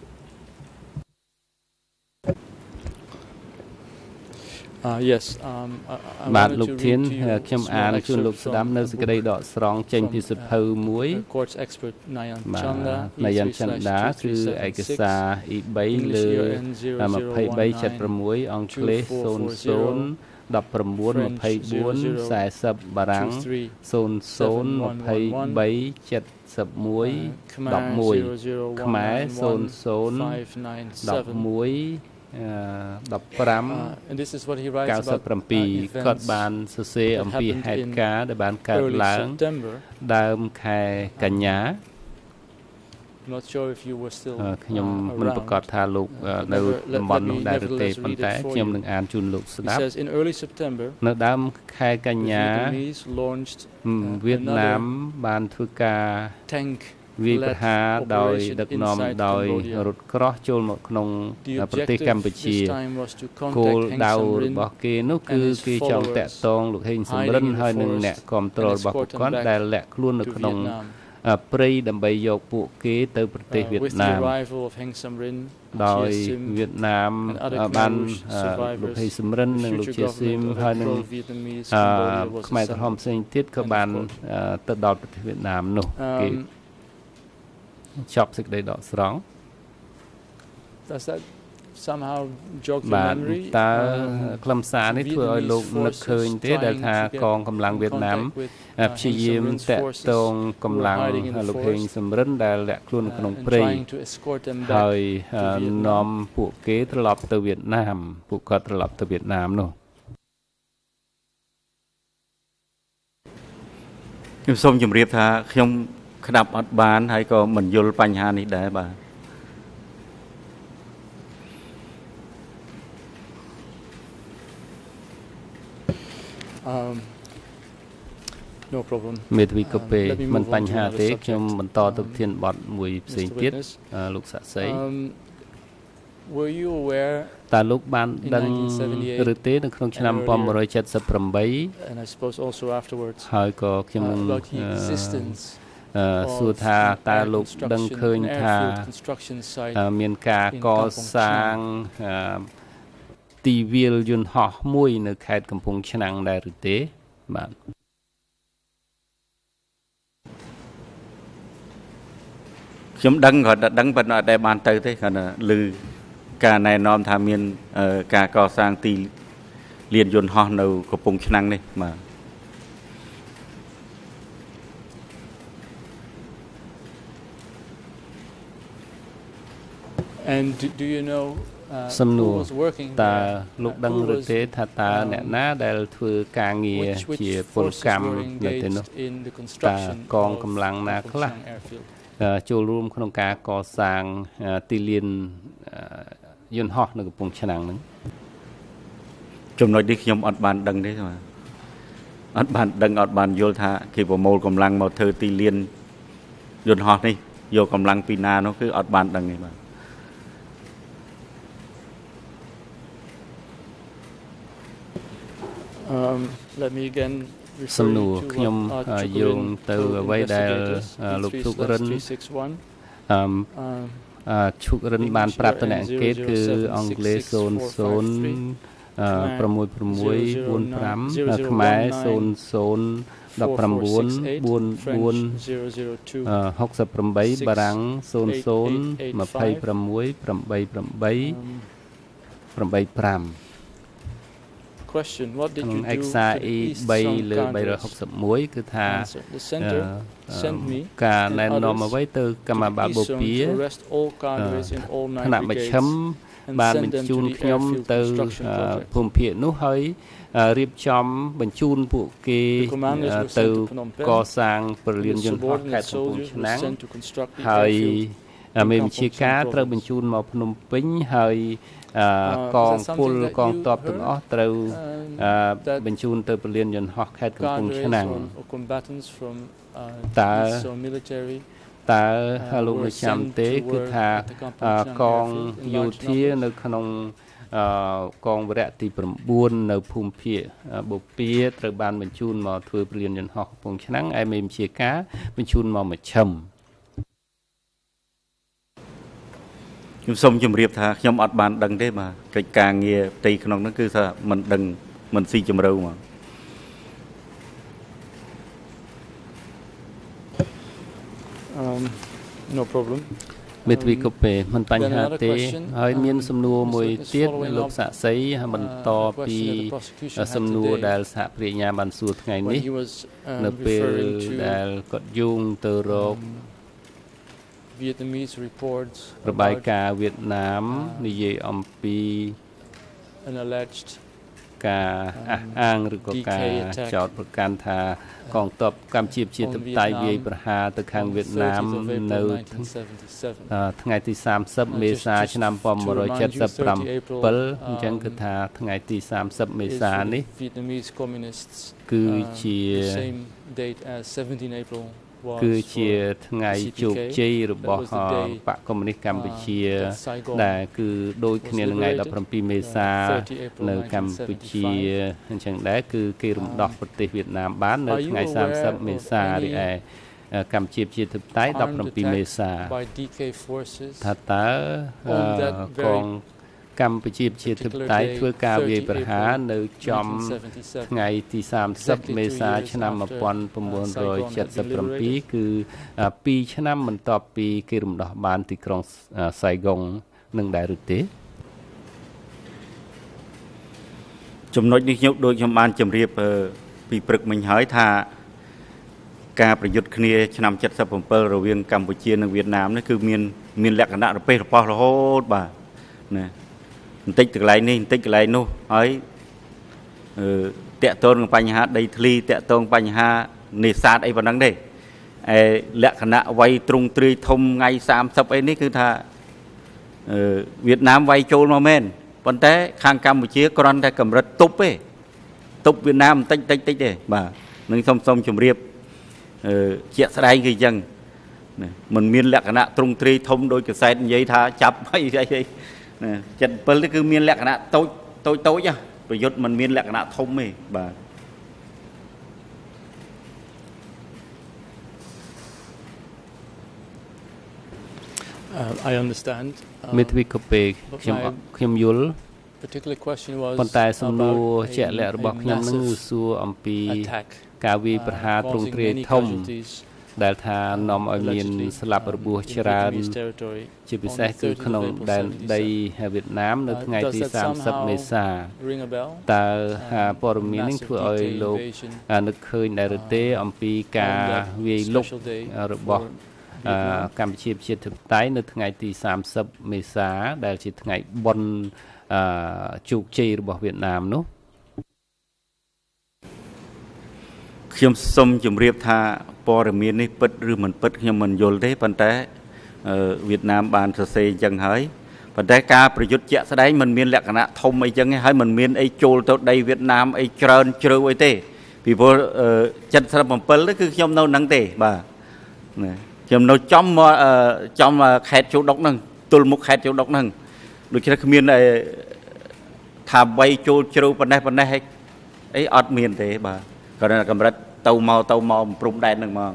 Uh, yes, um, I, I បាទលោកធានខ្ញុំអានជូនលោកស្ដាប់នៅសេចក្តីដកស្រង់ចេញពីសភៅមួយ Courts expert Nayan Chanda Nayan Chanda គឺឯកសារ E three លើ twenty-three seventy-six អង់គ្លេស zero zero one nine two four zero បារាំង zero zero two three seven one one ខ្មែរ zero zero five nine seven one and this is what he writes about events គាត់បានសរសេរអំពីហេតុការណ៍ដែលបានកើតឡើងដើមខែកញ្ញា Not sure if you were still ខ្ញុំមិនប្រកាសថាលោកនៅតំបន់នោះដែរឬទេប៉ុន្តែខ្ញុំនឹងអានជូនលោកស្ដាប់ He says in early September នៅដើមខែកញ្ញាវៀតណាមបានធ្វើការ tank វាយប្រហារដោយដឹកនាំដោយរថក្រោះចូលមកក្នុងប្រទេសកម្ពុជាគោលដៅរបស់គេនោះគឺគេចង់តាក់ទងលោកហេងសំរិនហើយនឹងអ្នកគ្រប់គ្រងរបស់គាត់ដែលលាក់ខ្លួននៅក្នុងព្រៃដើម្បីយកពួកគេទៅប្រទេសវៀតណាមដោយវៀតណាមបានលោកហេសំរិននិងលោកជាស៊ីមហើយនឹងខ្មែរក្រហមផ្សេងទៀតក៏បានទៅដល់ប្រទេសវៀតណាមនោះគេចប់សេចក្តីដកស្រង់ somehow jog your memory តើខ្លឹមសារនេះធ្វើឲ្យលោកនឹកឃើញទេដែលថាកងកម្លាំងវៀតណាមព្យាយាមតាក់ទងកម្លាំងលោកហេងសំរិនដែលលាក់ខ្លួនក្នុងព្រៃហើយនាំពួកគេត្រឡប់ទៅវៀតណាមពួកគាត់ត្រឡប់ទៅវៀតណាមនោះខ្ញុំសូមជម្រាបថាខ្ញុំក្តាប់អត់បានហើយក៏មិនយល់បញ្ហានេះដែរបាទ Um, no problem មេធាវីកូពេមិនបញ្ហាទេខ្ញុំបន្តទៅធានបទមួយផ្សេងទៀតលោកសាក់សី Were you aware តើលោកបានដឹងឬទេនៅក្នុងឆ្នាំnineteen seventy-eight ហើយក៏ខ្ញុំនឹងសួរថាតើលោកដឹងឃើញថាមានការកសាងទីវាលយន្តហោះមួយនៅខេត្តកំពង់ឆ្នាំងដែរឬទេបាទខ្ញុំដឹងគាត់ដឹងប៉ុន្តែអត់ដែលបានទៅទេគាត់ថាឮការណែនាំថាមានការកសាងទីលានយន្តហោះនៅកំពង់ឆ្នាំងនេះបាទ And do, do you know សំណួរតើលោកដឹងឬទេថាតើអ្នកណាដែលធ្វើការងារជាពលកម្មនៅទីនោះតើកងកម្លាំងណាខ្លះចូលរួមក្នុងការកសាងទីលានយន្តហោះនៅកំពង់ឆ្នាំងហ្នឹងចំណុចនេះខ្ញុំអត់បានដឹងទេបាទអត់បានដឹងអត់បានយល់ថាគេប្រមូលកម្លាំងមកធ្វើទីលានយន្តហោះនេះយកកម្លាំងពីណានោះគឺអត់បានដឹងទេបាទ Um, let me again សំណួរខ្ញុំយោងទៅអ្វីដែលលោកជុករិនអឺឈុករិនបានប្រាប់តអ្នកអង្កេតគឺអង់គ្លេស zero zero 6 6 four five ខ្មែរ zero zero ដប់ប្រាំបួន បួន បួន ហុកសិបប្រាំបី បារាំង zero zero ยี่สิบหก แปด แปด แปด แปด ห้า Question What did you do to the east song គឺថា The center sent me ការណែនាំអ្វីទៅកម្មាបាបូព៌ាថ្នាក់មជ្ឈិមបានបញ្ជូនខ្ញុំទៅភូមិភាគនោះហើយរៀបចំបញ្ជូនពួកគេទៅកសាងព្រលានយន្តហោះខេត្តកំពង់ឆ្នាំងហើយមេបញ្ជាការត្រូវបញ្ជូនមកភ្នំពេញហើយកងពលកងទ័ពទាំងអស់ត្រូវបញ្ជូនទៅព្រលានយន្តហោះខេត្តកំពង់ឆ្នាំងតើតើលោកនៅចាំទេគឺថាកងយោធានៅក្នុងកងវរៈទីnineនៅភូមិភាគបូព៌ាត្រូវបានបញ្ជូនមកធ្វើព្រលានយន្តហោះកំពង់ឆ្នាំងឯមេបញ្ជាការបញ្ជូនមកមជ្ឈិមខ្ញុំសូមជម្រាបថាខ្ញុំអត់បានដឹងទេបាទកិច្ចការងារផ្ទៃក្នុងហ្នឹងគឺថាមិនដឹងមិនស៊ីជម្រៅមក Um no problem មេធាវីកូពេមិនបញ្ហាទេហើយមានសំណួរមួយទៀតលោកសាក់សីបន្តពីសំណួរដែលសហព្រាញ្ញាបានសួរថ្ងៃនេះនៅពេលដែលគាត់យោងទៅរក Vietnamese reports របាយការណ៍វៀតណាមនិយាយអំពី an alleged ការអះអាងឬក៏ការចោទប្រកាន់ថាកងទ័ពកម្ពុជាប្រជាធិបតេយ្យវាយប្រហារទៅខាងវៀតណាមនៅថ្ងៃទីthirtyមេសាឆ្នាំnineteen seventy-sevenអញ្ចឹងគឺថាថ្ងៃទីthirtyមេសានេះគឺជា date as seventeen April គឺជាថ្ងៃជោគជ័យរបស់បកកុម្មុយនីសកម្ពុជាដែលគឺដូចគ្នានឹងថ្ងៃseventeenមេសានៅកម្ពុជាអញ្ចឹងដែរគឺគេរំដោះប្រទេសវៀតណាមបាននៅថ្ងៃthirtyមេសារីឯកម្ពុជាជាធិបតេយ្យដប់ប្រាំពីរមេសាថាតើកងកម្ពុជាជាធិបតេយ្យធ្វើការវាយប្រហារនៅចំថ្ងៃទីសាមសិបមេសាឆ្នាំmột nghìn chín trăm bảy mươiគឺពីរឆ្នាំបន្ទាប់ពីគេរំដោះបានទីក្រុងសៃហ្គងនឹងដែរឬទេចំណុចនេះខ្ញុំដូចខ្ញុំបានជម្រាបពីព្រឹកមិញហើយថាការប្រយុទ្ធគ្នាឆ្នាំเจ็ดสิบเจ็ดរវាងកម្ពុជានិងវៀតណាមនេះគឺមានមានលក្ខណៈរពេះរប៉ោះរហូតបាទណាបន្តិចកន្លែងនេះបន្តិចកន្លែងនោះហើយអឺតាក់ទងនឹងបញ្ហាដីធ្លីតាក់ទងបញ្ហានេសាទអីប៉ុណ្ណឹងទេអេលក្ខណៈវាយទ្រង់ទ្រាយធំថ្ងៃសាមសិបអីនេះគឺថាអឺវៀតណាមវាយចូលមកមែនប៉ុន្តែខាងកម្ពុជាគ្រាន់តែកម្រិតទប់ទេទប់វៀតណាមបន្តិចតិចតិចទេបាទនឹងសូមសូមជម្រាបអឺជាក់ស្ដែងគឺអញ្ចឹងមិនមានលក្ខណៈទ្រង់ទ្រាយធំដោយកសែតនិយាយថាចាប់អីអីអីเจ็ดสิบเจ็ดនេះគឺមានលក្ខណៈតូចតូចតូចប្រយុទ្ធមិនមានលក្ខណៈធំទេបាទ I understand មេធាវីកូពេខ្ញុំខ្ញុំយល់ប៉ុន្តែសំណួរជាក់លាក់របស់ខ្ញុំនឹងសួរអំពីការវាយប្រហារទ្រង់ទ្រាយធំដែលថានាំឲ្យមានស្លាប់របួសច្រើនជាពិសេសគឺក្នុងដែនដីវៀតណាមនៅថ្ងៃទីសាមសិបមេសាតើព័ត៌មាននេះធ្វើឲ្យលោកនឹកឃើញដែរឬទេអំពីការវាយលុករបស់កម្ពុជាប្រជាធិបតេយ្យនៅថ្ងៃទីសាមសិបមេសាដែលជាថ្ងៃបុណ្យជោគជ័យរបស់វៀតណាមនោះខ្ញុំសូមជម្រាបថាព័ត៌មាននេះពិតឬមិនពិតខ្ញុំមិនយល់ទេប៉ុន្តែវៀតណាមបានសរសេរអញ្ចឹងហើយប៉ុន្តែការប្រយុទ្ធជាក់ស្ដែងមិនមានលក្ខណៈធំអីចឹងទេហើយមិនមានអីចូលទៅដីវៀតណាមអីច្រើនជ្រៅអីទេពីព្រោះเจ็ดสิบเจ็ดនេះគឺខ្ញុំនៅហ្នឹងទេបាទខ្ញុំនៅចំចំខេត្តចូលដុកហ្នឹងទល់មុខខេត្តចូលដុកហ្នឹងដូច្នេះគ្មានថាបីចូលជ្រៅប៉ុណ្ណេះប៉ុណ្ណេះអីអត់មានទេបាទគ្រាន់តែកម្រិតទៅមកទៅមកព្រំដែនហ្នឹងហ្មង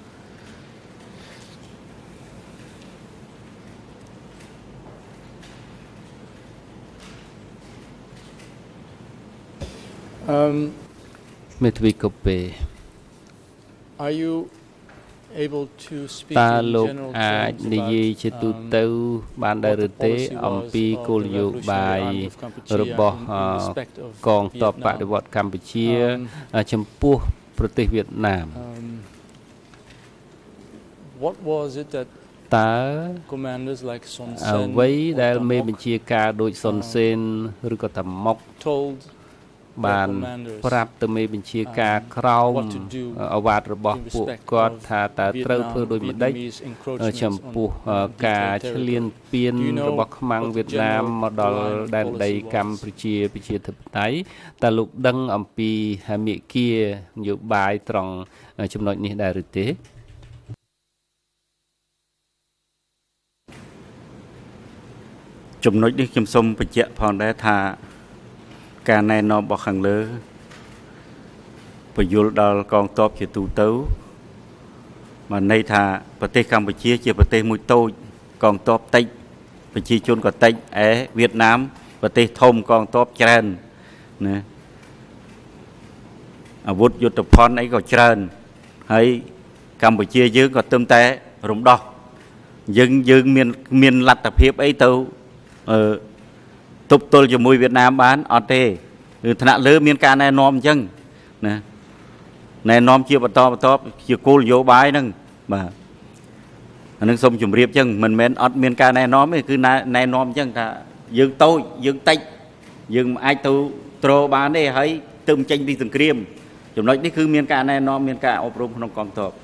Um, are you able to speak in general terms about ប្រទេសវៀតណាម What was it that តើ commanders like Son Sen អ្វីដែលមេបញ្ជាការដូចសុនសេនឬក៏តាម៉ុក told បានប្រាប់ទៅមេបញ្ជាការក្រោមអាវ៉ាតរបស់ពួកគាត់ថាតើត្រូវធ្វើដូចម្ដេចចំពោះការឈ្លានពានរបស់ខ្មាំងវៀតណាមមកដល់ដែនដីកម្ពុជាប្រជាធិបតេយ្យតើលោកដឹងអំពីមេគានយោបាយត្រង់ចំណុចនេះដែរឬទេចំណុចនេះខ្ញុំសូមបញ្ជាក់ផងដែរថាការណែនាំរបស់ខាងលើបញ្យល់ដល់កងទ័ពជាទូទៅបានន័យថាប្រទេសកម្ពុជាជាប្រទេសមួយតូចកងទ័ពតិចប្រជាជនក៏តិចឯវៀតណាមប្រទេសធំកងទ័ពច្រើនណាអាវុធយុទ្ធភ័ណ្ឌអីក៏ច្រើនហើយកម្ពុជាយើងក៏ទឹមតែរំដោះយើងយើងមានមានលទ្ធភាពអីទៅអឺទប់ទល់ជាមួយវៀតណាមបានអត់ទេគឺថ្នាក់លើមានការណែនាំអញ្ចឹងណាណែនាំជាបន្តបន្តជាគោលនយោបាយហ្នឹងបាទអានឹងសូមជម្រាបអញ្ចឹងមិនមែនអត់មានការណែនាំទេគឺណែនាំអញ្ចឹងថាយើងតូចយើងតិចយើងមិនអាចទៅត្របានទេហើយទៅចេញពីសង្គ្រាមចំណុចនេះគឺមានការណែនាំមានការអប់រំក្នុងកងទ័ព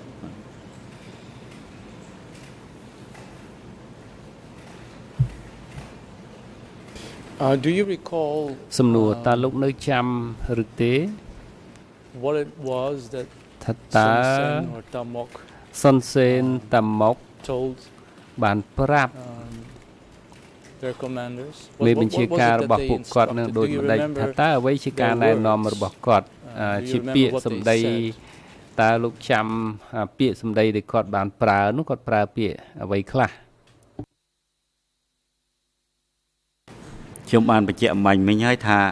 Uh, do you recall សំណួរតើលោកនៅចាំឬទេ what it was that ថាតើ or Tamok សុនសេនតាម៉ុក told បានប្រាប់ their commanders មេបញ្ជាការរបស់ពួកគាត់នឹងដូចម្ដេចថាតើអ្វីជាការណែនាំរបស់គាត់ជាពាក្យសម្ដីតើលោកចាំពាក្យសម្ដីដែលគាត់បានប្រើនោះគាត់ប្រើពាក្យអ្វីខ្លះខ្ញុំបានបញ្ជាក់មិញមិញហើយថា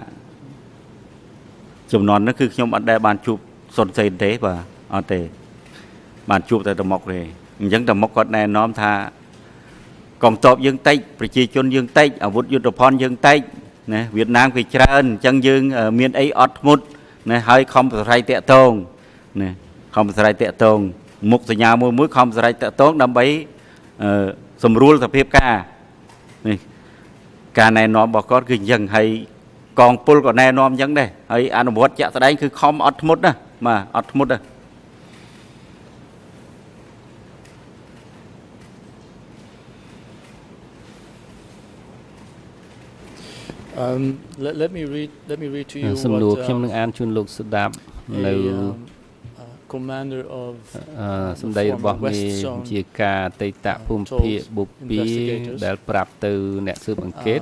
ចំនួននោះគឺខ្ញុំអត់ដែលបានជួបសុនសេនទេបាទអត់ទេបានជួបតែតមុកទេអញ្ចឹងតមុកគាត់ណែនាំថាកងទ័ពយើងតិចប្រជាជនយើងតិចអាវុធយុទ្ធភណ្ឌយើងតិចណាវៀតណាមគេច្រើនអញ្ចឹងយើងមានអីអត់ធ្មត់ណាហើយខំប្រស័យតាក់ទងណាខំប្រស័យតាក់ទងមុខសញ្ញាមួយមួយខំប្រស័យតាក់ទងដើម្បីសម្រួលសភាពការនេះការណែនាំរបស់គាត់គឺអញ្ចឹងហើយកងពលក៏ណែនាំអញ្ចឹងដែរហើយអនុវត្តជាក់ស្ដែងគឺខំអត់ធ្មត់ណាបាទអត់ធ្មត់ណា Um, let, let me read. Let me read to you សំណួរ what ខ្ញុំនឹងអានជូនលោកស្ដាប់នៅ commander of សម្ដីរបស់មេជាការអតីតភូមិភាគបុព្វាដែលប្រាប់ទៅអ្នកស៊ើបអង្កេត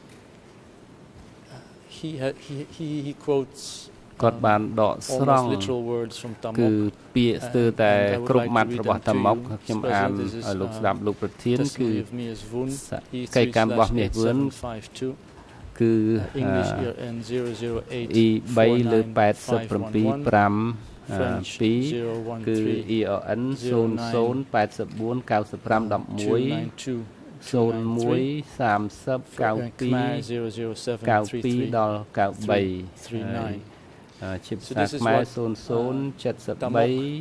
he he he he quotes គាត់បានដកស្រង់គឺពាក្យស្ទើរតែគ្រប់ម៉ាត់របស់តាមុកខ្ញុំអានឲ្យលោកស្ដាប់លោកប្រធានគឺកិច្ចកម្មរបស់មាសវឿនគឺ English E R N zero zero eight E 3លើแปดสิบเจ็ด 5 2គឺ E R N zero zeroแปดfour nine five one zero one 0 1 30 92ដល់93ជាភាសាខ្មែរzero zero seven three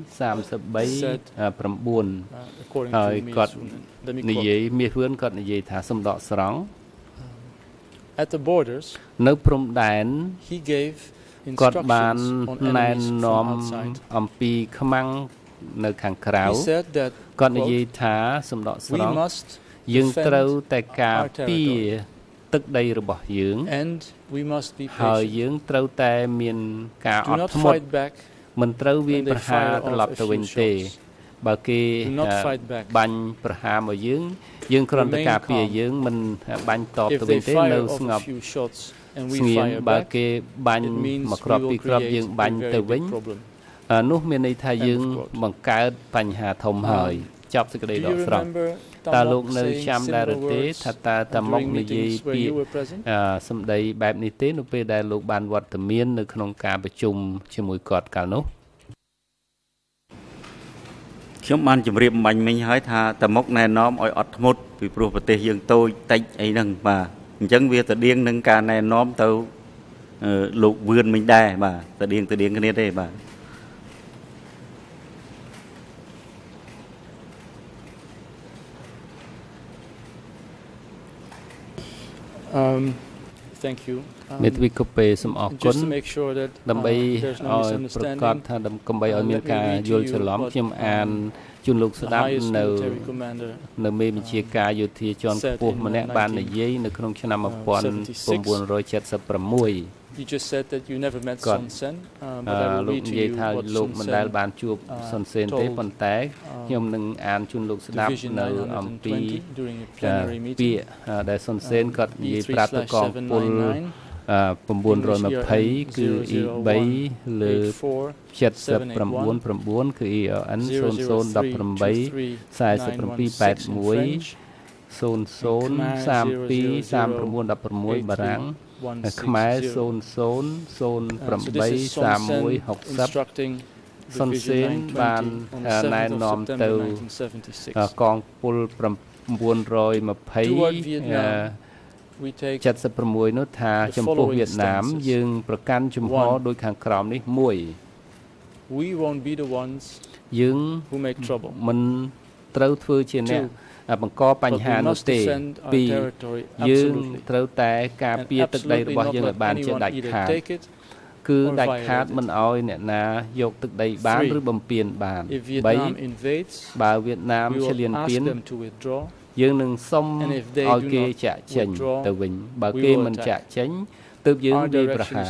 33 39ហើយគាត់និយាយមាសវឿនគាត់និយាយថាសំដកស្រង់ At the borders នៅព្រំដែន he gave គាត់បានណែនាំអំពីខ្មាំងនៅខាងក្រៅគាត់និយាយថាសំដកស្រង់យើងត្រូវតែការពារទឹកដីរបស់យើង and we must be patient ហើយយើងត្រូវតែមានការអត់ធ្មត់មិនត្រូវវាយប្រហារត្រឡប់ទៅវិញទេបើគេបាញ់ប្រហារមកយើងយើងគ្រាន់តែការពារយើងមិនបាញ់តបទៅវិញទេនៅស្ងប់ស្ងៀមបើគេបាញ់មកគ្រាប់ពីរគ្រាប់យើងបាញ់ទៅវិញនោះមានន័យថាយើងបង្កើតបញ្ហាធំហើយចប់សេចក្តីដកស្រង់តើលោកនៅចាំដែរទេថាតើតាមុកនិយាយពីសម្ដីបែបនេះទេនៅពេលដែលលោកបានវត្តមាននៅក្នុងការប្រជុំជាមួយគាត់កាលនោះខ្ញុំបានជម្រាបបាញ់មិញហើយថាតាមុកណែនាំឲ្យអត់ធ្មត់ពីព្រោះប្រទេសយើងតូចតិចអីហ្នឹងបាទអញ្ចឹងវាទៅដៀងនឹងការណែនាំទៅលោកវឿនមិញដែរបាទទៅដៀងទៅដៀងគ្នាទេបាទ Um thank you មេធាវីកូពេសូមអរគុណដើម្បីឲ្យប្រកាសថាកុំបីឲ្យមានការយល់ច្រឡំខ្ញុំអានជូនលោកស្ដាប់នៅនៅមេបញ្ជាការយោធាជាន់ខ្ពស់ម្នាក់បាននិយាយនៅក្នុងឆ្នាំ nineteen seventy-six You just said that you never met Son Sen but I will read to you what Son Sen ដែលបានជួបសុនសេនទេប៉ុន្តែខ្ញុំនឹងអានជូនលោកស្ដាប់នៅអំពីពាក្យដែលសុនសេនគាត់និយាយប្រាប់ទៅកងពលnine twenty គឺ E 3លើ seven seven nine គឺ E R N zero zero one eight four seven seven eight one zero zero three two three nine one sixបារាំងខ្មែរzero zero zero eight three one six zeroសុនសេនបានណែនាំទៅកងពលnine twenty seven sixនោះថាចំពោះវៀតណាមយើងប្រកាន់ជំហរដោយខាងក្រោមនេះមួយ We won't be the ones យើង who make trouble មិនត្រូវធ្វើជាអ្នកបង្កបញ្ហានោះទេពីរយើងត្រូវតែការពារទឹកដីរបស់យើងឲ្យបានជាដាច់ខាតគឺដាច់ខាតមិនឲ្យអ្នកណាយកទឹកដីបានឬបំពានបានបីបើវៀតណាមឈ្លានពានយើងនឹងសុំឲ្យគេចាក់ចេញទៅវិញបើគេមិនចាក់ចេញទើបយើងវាយប្រហារ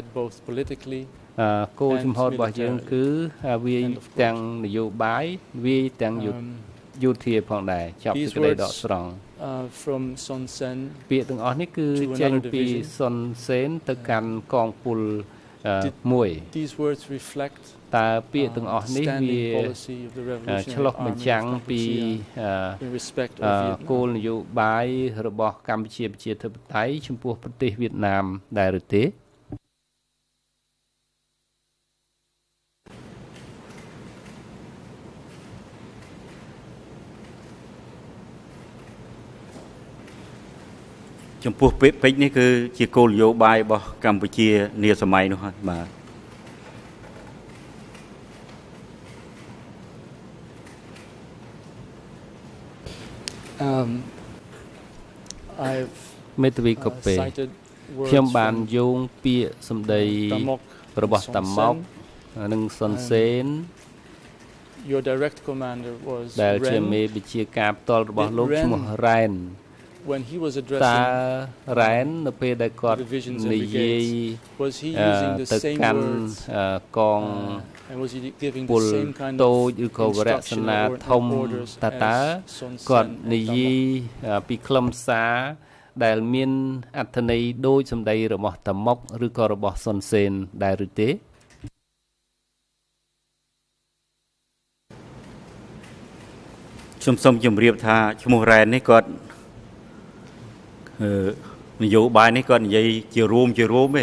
គោលជំហររបស់យើងគឺវាយទាំងនយោបាយវាយទាំងយោធាផងដែរចាប់សេចក្តីដកស្រង់ from Son Sen ពាក្យទាំងអស់នេះគឺចេញពីសុនសេនទៅកាន់កងពលមួយ These words reflect តើពាក្យទាំងអស់នេះវាឆ្លុះបញ្ចាំងពីគោលនយោបាយរបស់កម្ពុជាប្រជាធិបតេយ្យចំពោះប្រទេសវៀតណាមដែរឬទេចំពោះពាក្យពេចន៍នេះគឺជាគោលនយោបាយរបស់កម្ពុជានាសម័យនោះហើយបាទ Um, I've មេធាវីកូពេខ្ញុំបានយោងពាក្យសម្ដីរបស់តាម៉ុកនិងសុនសេន Your direct commander was ដែលជាមេបញ្ជាការផ្ទាល់របស់លោកឈ្មោះរ៉ែន When he was addressing តារ៉ែននៅពេលដែលគាត់និយាយ was he using the same words កង and was he giving ពល the same kind តូ of ចឬក៏វរៈសេនាធំតើតើគាត់និយាយពីខ្លឹមសារដែលមានអត្ថន័យដូចសម្ដីរបស់តាម៉ុកឬក៏របស់សុនសេនដែរឬទេខ្ញុំសូមជម្រាបថាឈ្មោះរ៉ែននេះគាត់នយោបាយនេះគាត់និយាយជារួមជារួមទេ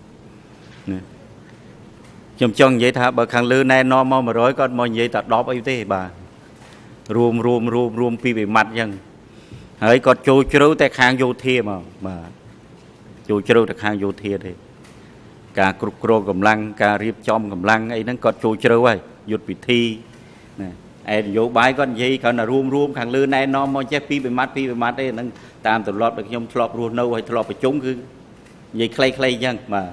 ខ្ញុំចង់និយាយថាបើខាងលើណែនាំមកone hundគាត់មកនិយាយតែtenអីទេបាទរួមរួមរួមរួមពីវិមត្តអញ្ចឹងហើយគាត់ចូលជ្រៅតែខាងយោធាមកបាទចូលជ្រៅតែខាងយោធាទេការគ្រប់គ្រងកម្លាំងការរៀបចំកម្លាំងអីហ្នឹងគាត់ចូលជ្រៅហើយយុទ្ធវិធីណាឯនយោបាយគាត់និយាយគ្រាន់តែរួមរួមខាងលើណែនាំមកចេះពីវិមត្តពីវិមត្តទេហ្នឹងតាមទម្លាប់ដែលខ្ញុំធ្លាប់រស់នៅហើយធ្លាប់ប្រជុំគឺនិយាយខ្លីៗអញ្ចឹងបាទ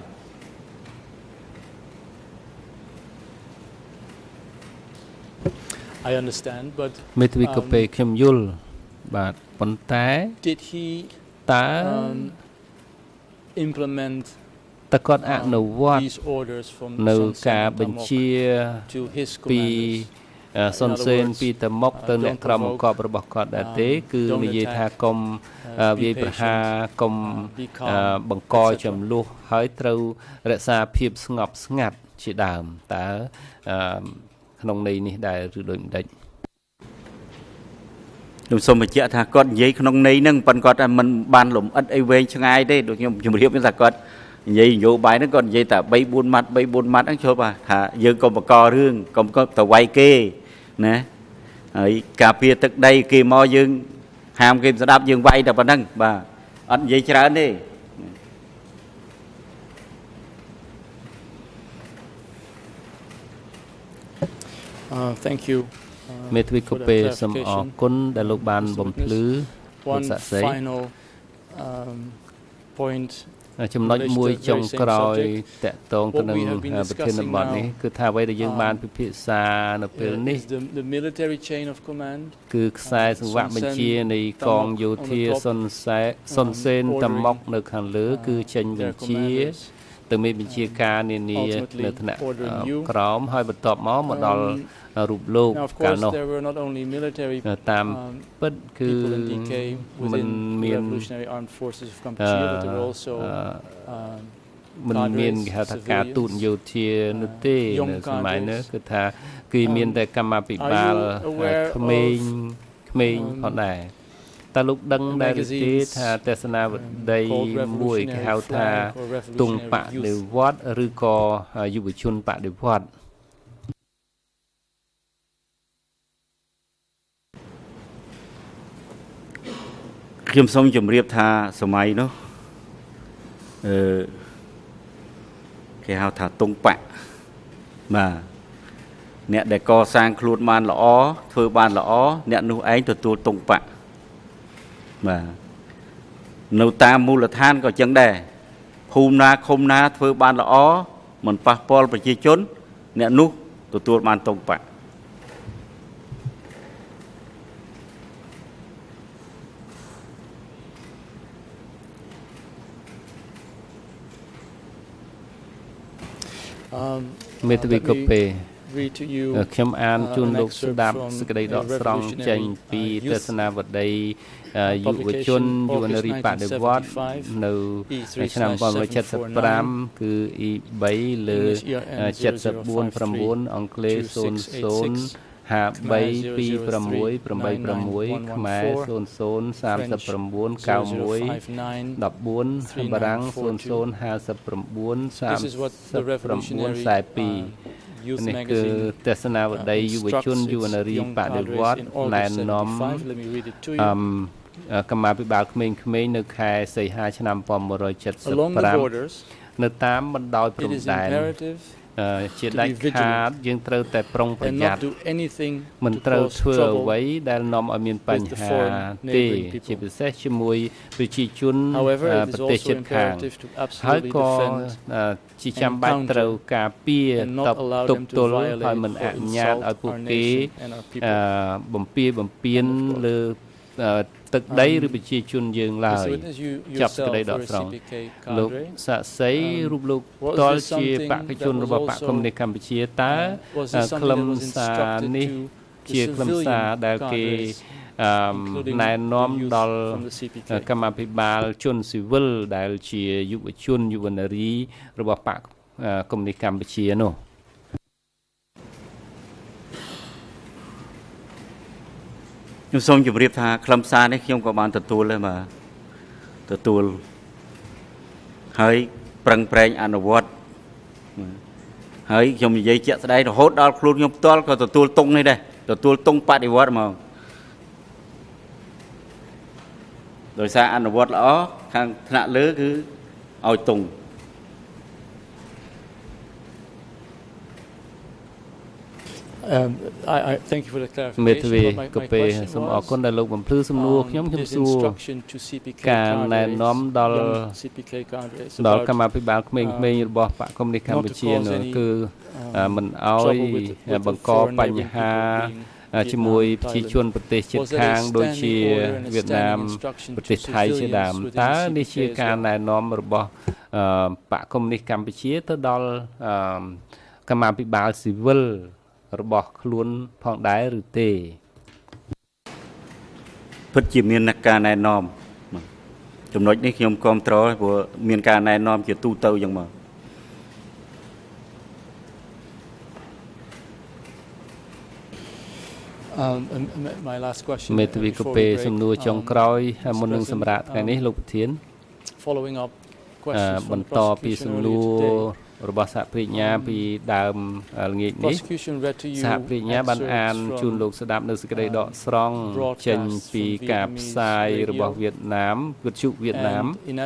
I understand but មេធាវីកូពេខ្ញុំយល់បាទប៉ុន្តែ did he តើ implement តើគាត់អនុវត្ត these orders from នៅការបញ្ជា to his ពី commanders សុនសេនពីតាម៉ុកទៅអ្នកក្រមបង្គាប់របស់គាត់ដែរទេគឺនិយាយថាកុំវាយប្រហារកុំបង្កចំនួនហើយត្រូវរក្សាភាពស្ងប់ស្ងាត់ជាដើមតើក្នុងន័យនេះដែរឬដូចម្ដេចខ្ញុំសូមបញ្ជាក់ថាគាត់និយាយក្នុងន័យហ្នឹងប៉ុន្តែគាត់មិនបានលំអិតអីវែងឆ្ងាយទេដូចខ្ញុំជម្រាបថាគាត់និយាយនយោបាយហ្នឹងគាត់និយាយតែthree fourម៉ាត់three fourម៉ាត់ហ្នឹងចូលបាទថាយើងកុំបង្ករឿងកុំទៅវាយគេណាហើយការពារទឹកដីគេមកយើងហាមគេស្ដាប់យើងវាយតែប៉ុណ្្នឹងបាទអត់និយាយច្រើនទេ Uh, thank you មេធាវីកូពេសូមអរគុណដែលលោកបានបំភ្លឺ one final um, point ចំណុចមួយចុងក្រោយតកតងទៅនឹងប្រធានបទនេះគឺថាអ្វីដែលយើងបានពិភាក្សានៅពេលនេះ the military chain of command គឺខ្សែសង្វាក់បញ្ជានៃកងយោធាសុនសេសុនសេនតាម៉ុកនៅខាងលើគឺចេញបញ្ជាទៅមានបញ្ជាការនានានៅថ្នាក់ក្រោមហើយបន្ទាប់មកមកដល់រូបលោកកាលនោះតាមពិតគឺមិនមានមិនមានគេហៅថាការទូតយោធានោះទេនៅសម័យនោះគឺថាគឺមានតែកម្មាភិបាលក្មេងក្មេងផងដែរតើលោកដឹងដែរទេថាទេសនាវដ្តីមួយគេហៅថាទង់បដិវត្តឬក៏យុវជនបដិវត្តខ្ញុំសូមជម្រាបថាសម័យនោះអឺគេហៅថាទង់បៈបាទអ្នកដែលកសាងខ្លួនបានល្អធ្វើបានល្អអ្នកនោះឯងទទួលទង់បៈបាទនៅតាមមូលដ្ឋានក៏ចឹងដែរភូមិណាឃុំណាធ្វើបានល្អមិនប៉ះពាល់ប្រជាជនអ្នកនោះទទួលបានទង់បៈមេធាវីកូពេ read to you ខ្ញុំអានជូន uh, លោក an ស្ដាប់ excerpt សេចក្តី from ដក a ស្រង់ចេញ ពី revolutionary, uh, ទ youth ស្សនាវដ្តីយុវជន publication យុវនារី August បដិវត្តន៍ nineteen seventy-five នៅ E three ឆ្នាំ slash 1975 គឺ E 3 លើ English E R N zero zero five three 79 អង់គ្លេស two 00 six eight six ห้า Khmer 3 zero 2 zero 6 three 8 nine nine 6 one one ខ្មែរ four 00 39 French zero zero 91 five nine 14 បារាំង 00 59 This is what the revolutionary 39 42 uh, youth នេះគឺ magazine ទស្សនាវដ្តី uh, យុវជន instructs យុវនារី its young បដិវត្តន៍ cadres in ណែ August នាំ seventy-five. Let me read it to you. អឹមកម្មាភិបាលក្មេងៗនៅខែសីហាឆ្នាំ Along the 1975 borders, នៅតាមបណ្ដោយព្រំ it is ដែន imperative អឺជាដាច់ខាតយើងត្រូវតែប្រុងប្រ and យ័ត្ not ន do anything មិន to ត្រូវ cause ធ្វើអ្ trouble. វីដែលនាំឲ្យមានបញ្ហា foreign ទេ neighboring people. ជាពិសេសជាមួយប្រជាជន However, អឺ it is ប្រទេស also ជិតខាង imperative to ហើយ absolutely ក៏ defend អឺជាចាំបាច់ and counter ត្រូវការពារ and not តប allow ទ them ប់ to ទល់ violate ហើយមិនអ or នុញ្ញាត insult ឲ្យពួក our គេ nation and our អឺ people. បំពារបំពានលើអឺទឹកដី ឬប្រជាជនយើងឡើយ Mister Witness, you ចាប់សេច yourself ក្តីដក were a ស្រង់ C P K លោក cadre. សាក់សី Um, រូបលោក was តល this ជា something បកជន that was របស់បក also, កុម្មុយនីសកម្ពុជាតើ was this អឺ something ខ្លឹម that was សារ instructed នេះ to ជា the ខ្លឹមសារ civilian ដែលគេ cadres, អឺ including ណែនាំ the youth ដល់ from the C P K? កម្មាភិបាលជនស៊ីវិលដែលជាយុវជនយុវនារីរបស់បកកុម្មុយនីសកម្ពុជានោះខ្ញុំសូមជម្រាបថាខ្លឹមសារនេះខ្ញុំក៏បានទទួលដែរបាទទទួលហើយប្រឹងប្រែងអនុវត្តហើយខ្ញុំនិយាយជាក់ស្ដែងរហូតដល់ខ្លួនខ្ញុំផ្ទាល់ក៏ទទួលទង់នេះដែរទទួលទង់បដិវត្តហ្មងដោយសារអនុវត្តល្អខាងថ្នាក់លើគឺឲ្យទង់ Um, I, I thank you for the មេធាវី clarification. My, ក៏ my ពេល question សូមអរគុណដែលលោកបំភ្លឺសំណួរខ្ញុំ um, ខ្ញុំ this សួរ instruction to C P K ការណែនាំដល់ young C P K cadres ដល់ about កម្មាភិបាលក្មេងៗរបស់បកកុម្មុយនីសកម្ពុជានោះគឺមិនឲ្យបង្កបញ្ហាជាមួយប្រជាជនប្រទេសជិតខាងដូចជាវៀតណាមប្រទេសថៃជាដើមតើនេះជាការណែនាំរបស់បកកុម្មុយនីសកម្ពុជាទៅដល់កម្មាភិបាលស៊ីវិលរបស់ខ្លួនផងដែរឬទេពិតជាមានការណែនាំចំណុចនេះខ្ញុំគាំទ្រព្រោះមានការណែនាំជាទូទៅយ៉ាងមក Um, my last question មេធាវីក៏ពេលសំណួរចុងក្រោយមុននឹងសម្រាប់ថ្ងៃនេះលោកប្រធាន following up questions from បន្តពីសំណួររបស់សហប្រញ្ញាពីដើមល្ងាចនេះសហប្រញ្ញាបានអានជូនលោកស្ដាប់នៅសេចក្តីដកស្រង់ចេញពីការផ្សាយរបស់វៀតណាមវិទ្យុវៀតណាម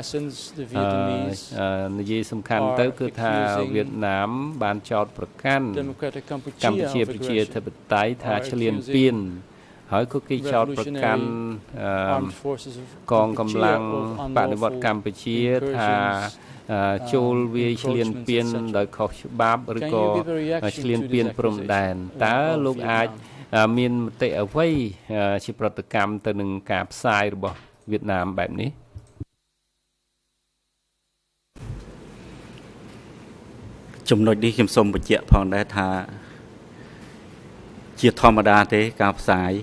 និយាយសំខាន់ទៅគឺថាវៀតណាមបានចោទប្រកាន់កម្ពុជាប្រជាធិបតេយ្យថាឈ្លានពានហើយក៏គេចោទប្រកាន់កងកម្លាំងបដិវត្តកម្ពុជាថាចូលវាយឈ្លានពានដោយខុសច្បាប់ឬក៏ឈ្លានពានព្រំដែនតើលោកអាចមានមតិអ្វីជាប្រតិកម្មទៅនឹងការផ្សាយរបស់វៀតណាមបែបនេះចំណុចនេះខ្ញុំសូមបញ្ជាក់ផងដែរថាជាធម្មតាទេការផ្សាយ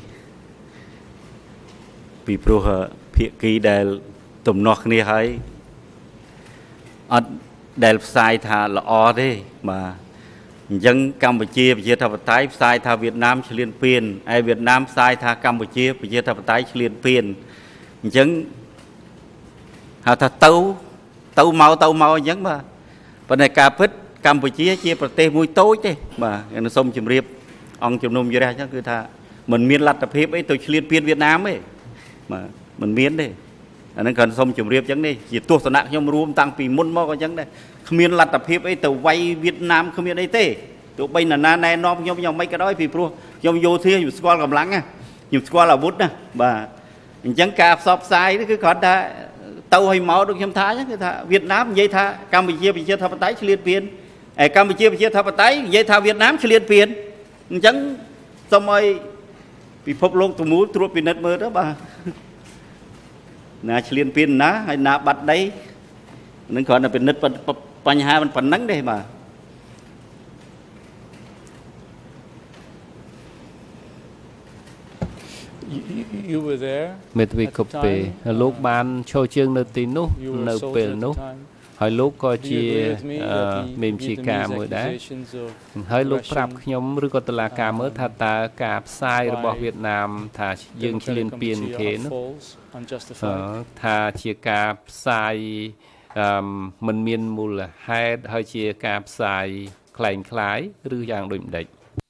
ពីព្រោះភាគីដែលទំនាស់គ្នាហើយអត់ដែលផ្សាយថាល្អទេបាទអញ្ចឹងកម្ពុជាប្រជាធិបតេយ្យផ្សាយថាវៀតណាមឈ្លានពានហើយវៀតណាមផ្សាយថាកម្ពុជាប្រជាធិបតេយ្យឈ្លានពានអញ្ចឹងហៅថាទៅទៅមកទៅមកអញ្ចឹងបាទប៉ុន្តែការពិតកម្ពុជាជាប្រទេសមួយតូចទេបាទខ្ញុំសូមជម្រាបអង្គជំនុំជម្រះអញ្ចឹងគឺថាមិនមានលទ្ធភាពអីទៅឈ្លានពានវៀតណាមទេបាទមិនមានទេអានឹងគាត់សូមជម្រាបអញ្ចឹងនេះជាទស្សនៈខ្ញុំរួមតាំងពីមុនមកអញ្ចឹងដែរគ្មានលទ្ធភាពអីទៅវាយវៀតណាមគ្មានអីទេទោះបីណាណាណែនាំខ្ញុំយ៉ាងម៉េចក៏ដោយពីព្រោះខ្ញុំយោធាខ្ញុំស្គាល់កម្លាំងណាខ្ញុំស្គាល់អាវុធណាបាទអញ្ចឹងការផ្សព្វផ្សាយនេះគឺគាត់ថាទៅឲ្យមកដូចខ្ញុំថាអញ្ចឹងគឺថាវៀតណាមនិយាយថាកម្ពុជាប្រជាធិបតេយ្យឈ្លានពានហើយកម្ពុជាប្រជាធិបតេយ្យនិយាយថាវៀតណាមឈ្លានពានអញ្ចឹងសូមឲ្យពិភពលោកទាំងមូលត្រួតពិនិត្យមើលទៅបាទណាឈ្លានពានណាហើយណាបាត់ដីនឹងគ្រាន់តែពិនិត្យបញ្ហាមិនប៉ុណ្ណឹងទេបាទ You were there មេធាវីកុបពេលោកបានឈរជើងនៅទីនោះនៅពេលនោះហើយលោកក៏ជាមេជាការមួយដែរហើយលោកប្រាប់ខ្ញុំឬក៏តុលាការមើលថាតើការផ្សាយរបស់វៀតណាមថាយើងឈ្លានពានគេនោះថាជាការផ្សាយមិនមានមូលហេតុហើយជាការផ្សាយคล้ายคล้ายឬយ៉ាងដូចម្ដេច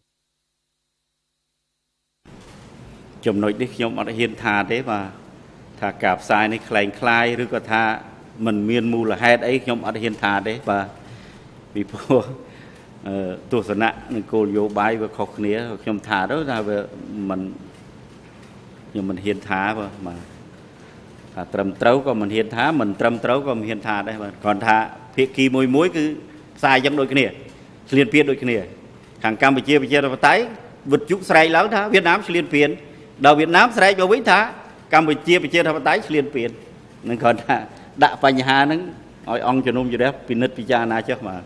ចំណុចនេះខ្ញុំអត់ហ៊ានថាទេបាទថាការផ្សាយនេះคล้ายคล้ายឬក៏ថាมันមានមូលហេតុអីខ្ញុំអត់ហ៊ានថាទេបាទពីព្រោះទស្សនៈនិងគោលនយោបាយវាខុសគ្នាខ្ញុំថាទៅថាវាមិនខ្ញុំមិនហ៊ានថាបាទថាត្រឹមត្រូវក៏មិនហ៊ានថាមិនត្រឹមត្រូវក៏មិនហ៊ានថាដែរបាទគ្រាន់ថាភាគីមួយមួយគឺផ្សាយយ៉ាងដូចគ្នាឆ្លៀនពៀនដូចគ្នាខាងកម្ពុជាប្រជាធិបតេយ្យវិទ្យុស្រែកឡើងថាវៀតណាមឆ្លៀនពៀនដល់វៀតណាមស្រែកមកវិញថាកម្ពុជាប្រជាធិបតេយ្យឆ្លៀនពៀននឹងគ្រាន់ថាដាក់បញ្ហាហ្នឹងឲ្យអង្គជំនុំជម្រះពិនិត្យពិចារណាចុះបាទ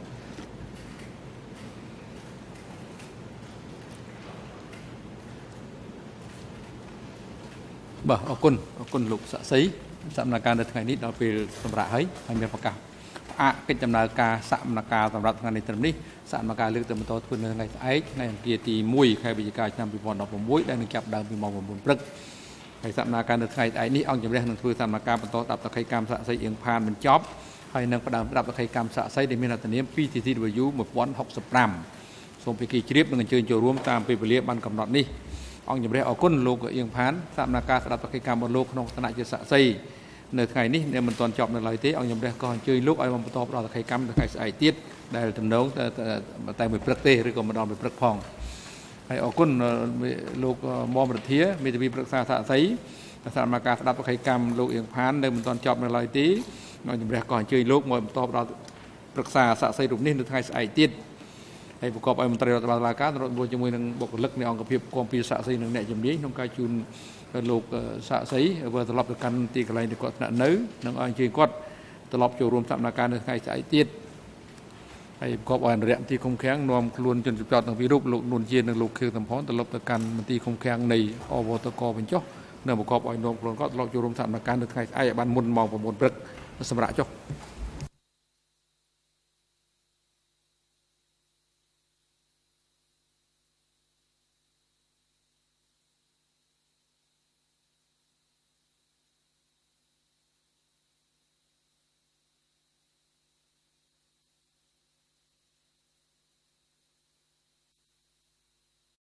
បាទអរគុណអរគុណលោកស័ក្តិសិទ្ធិសកម្មភាពនៅថ្ងៃនេះដល់ពេលសម្រាប់ហើយហើយមានប្រកាសផ្អាកកិច្ចដំណើរការសកម្មភាពសម្រាប់ថ្ងៃនេះត្រឹមនេះសកម្មភាពលើកទៅបន្តធ្វើនៅថ្ងៃស្អែកថ្ងៃអង្គារទីមួយខែវិច្ឆិកាឆ្នាំពីរពាន់ដប់ប្រាំមួយដែលនឹងចាប់ដើមពីម៉ោងប្រាំបួនព្រឹកហើយសកម្មភាពនៅថ្ងៃស្អែកនេះអង្គជំរះនឹងធ្វើសកម្មភាពបន្តស្ដាប់តក្កីកម្មស័ក្តិសិទ្ធិអៀងផានបញ្ចប់ហើយនឹងផ្ដើមស្ដាប់តក្កីកម្មស័ក្តិសិទ្ធិដែលមានអត្ថនាម ពី ទី ទី ដប៊្យូ một nghìn không trăm sáu mươi lăm សូមភាគីជ្រាបនឹងអញ្ជើញចូលរួមតាមពេលវេលាបានកំណត់នេះអង្គជំរះអរគុណលោកអៀងផានសកម្មភាពស្ដាប់តក្កីកម្មរបស់លោកក្នុងឋានៈជាស័ក្តិសិទ្ធិនៅថ្ងៃនេះនៅមិនទាន់ចប់នៅឡើយទេអង្គជំរះក៏អញ្ជើញលោកឲ្យបន្តផ្ដល់តក្កីកម្មនៅថ្ងៃស្អែកទៀតដែលទំនងតែមួយព្រឹកទេឬក៏ម្ដងមួយព្រឹកផងហើយអរគុណលោកមុំរដ្ឋាមេធាវីប្រឹក្សាស័ក្តិសិទ្ធិសមការស្ដាប់ប្រតិកម្មលោកអៀងផាននៅមិនទាន់ចប់នៅឡើយទេអង្គជំរះក៏អញ្ជើញលោកមកបន្តដល់ប្រឹក្សាស័ក្តិសិទ្ធិរូបនេះនៅថ្ងៃស្អែកទៀតហើយប្រកបឲ្យមន្ត្រីរដ្ឋបាលតុលាការរួមជាមួយនឹងបុគ្គលិកនៃអង្គភាពគាំពារស័ក្តិសិទ្ធិនិងអ្នកជំនាញក្នុងការជូនលោកស័ក្តិសិទ្ធិវិលត្រឡប់ទៅកាន់ទីកន្លែងដែលគាត់ស្នាក់នៅនិងឲ្យអញ្ជើញគាត់ត្រឡប់ចូលរួមសកម្មភាពនៅថ្ងៃស្អែកទៀតហើយប្រកបឲ្យអនុរិយមន្ត្រីឃុំឃាំងនាំខ្លួនជនជាប់ចោតទាំងពីររូបលោកនួនជានិងលោកខៀវតំផនត្រឡប់ទៅកាន់មន្ត្រីឃុំឃាំងនៃអវតកបញ្ចុះនៅប្រកបឲ្យនាំខ្លួនគាត់ត្រឡប់ចូលរួមសកម្មភាពនៅថ្ងៃស្អែកឲ្យបានមុនម៉ោងប្រាំបួនព្រឹកសម្រាប់ចុះ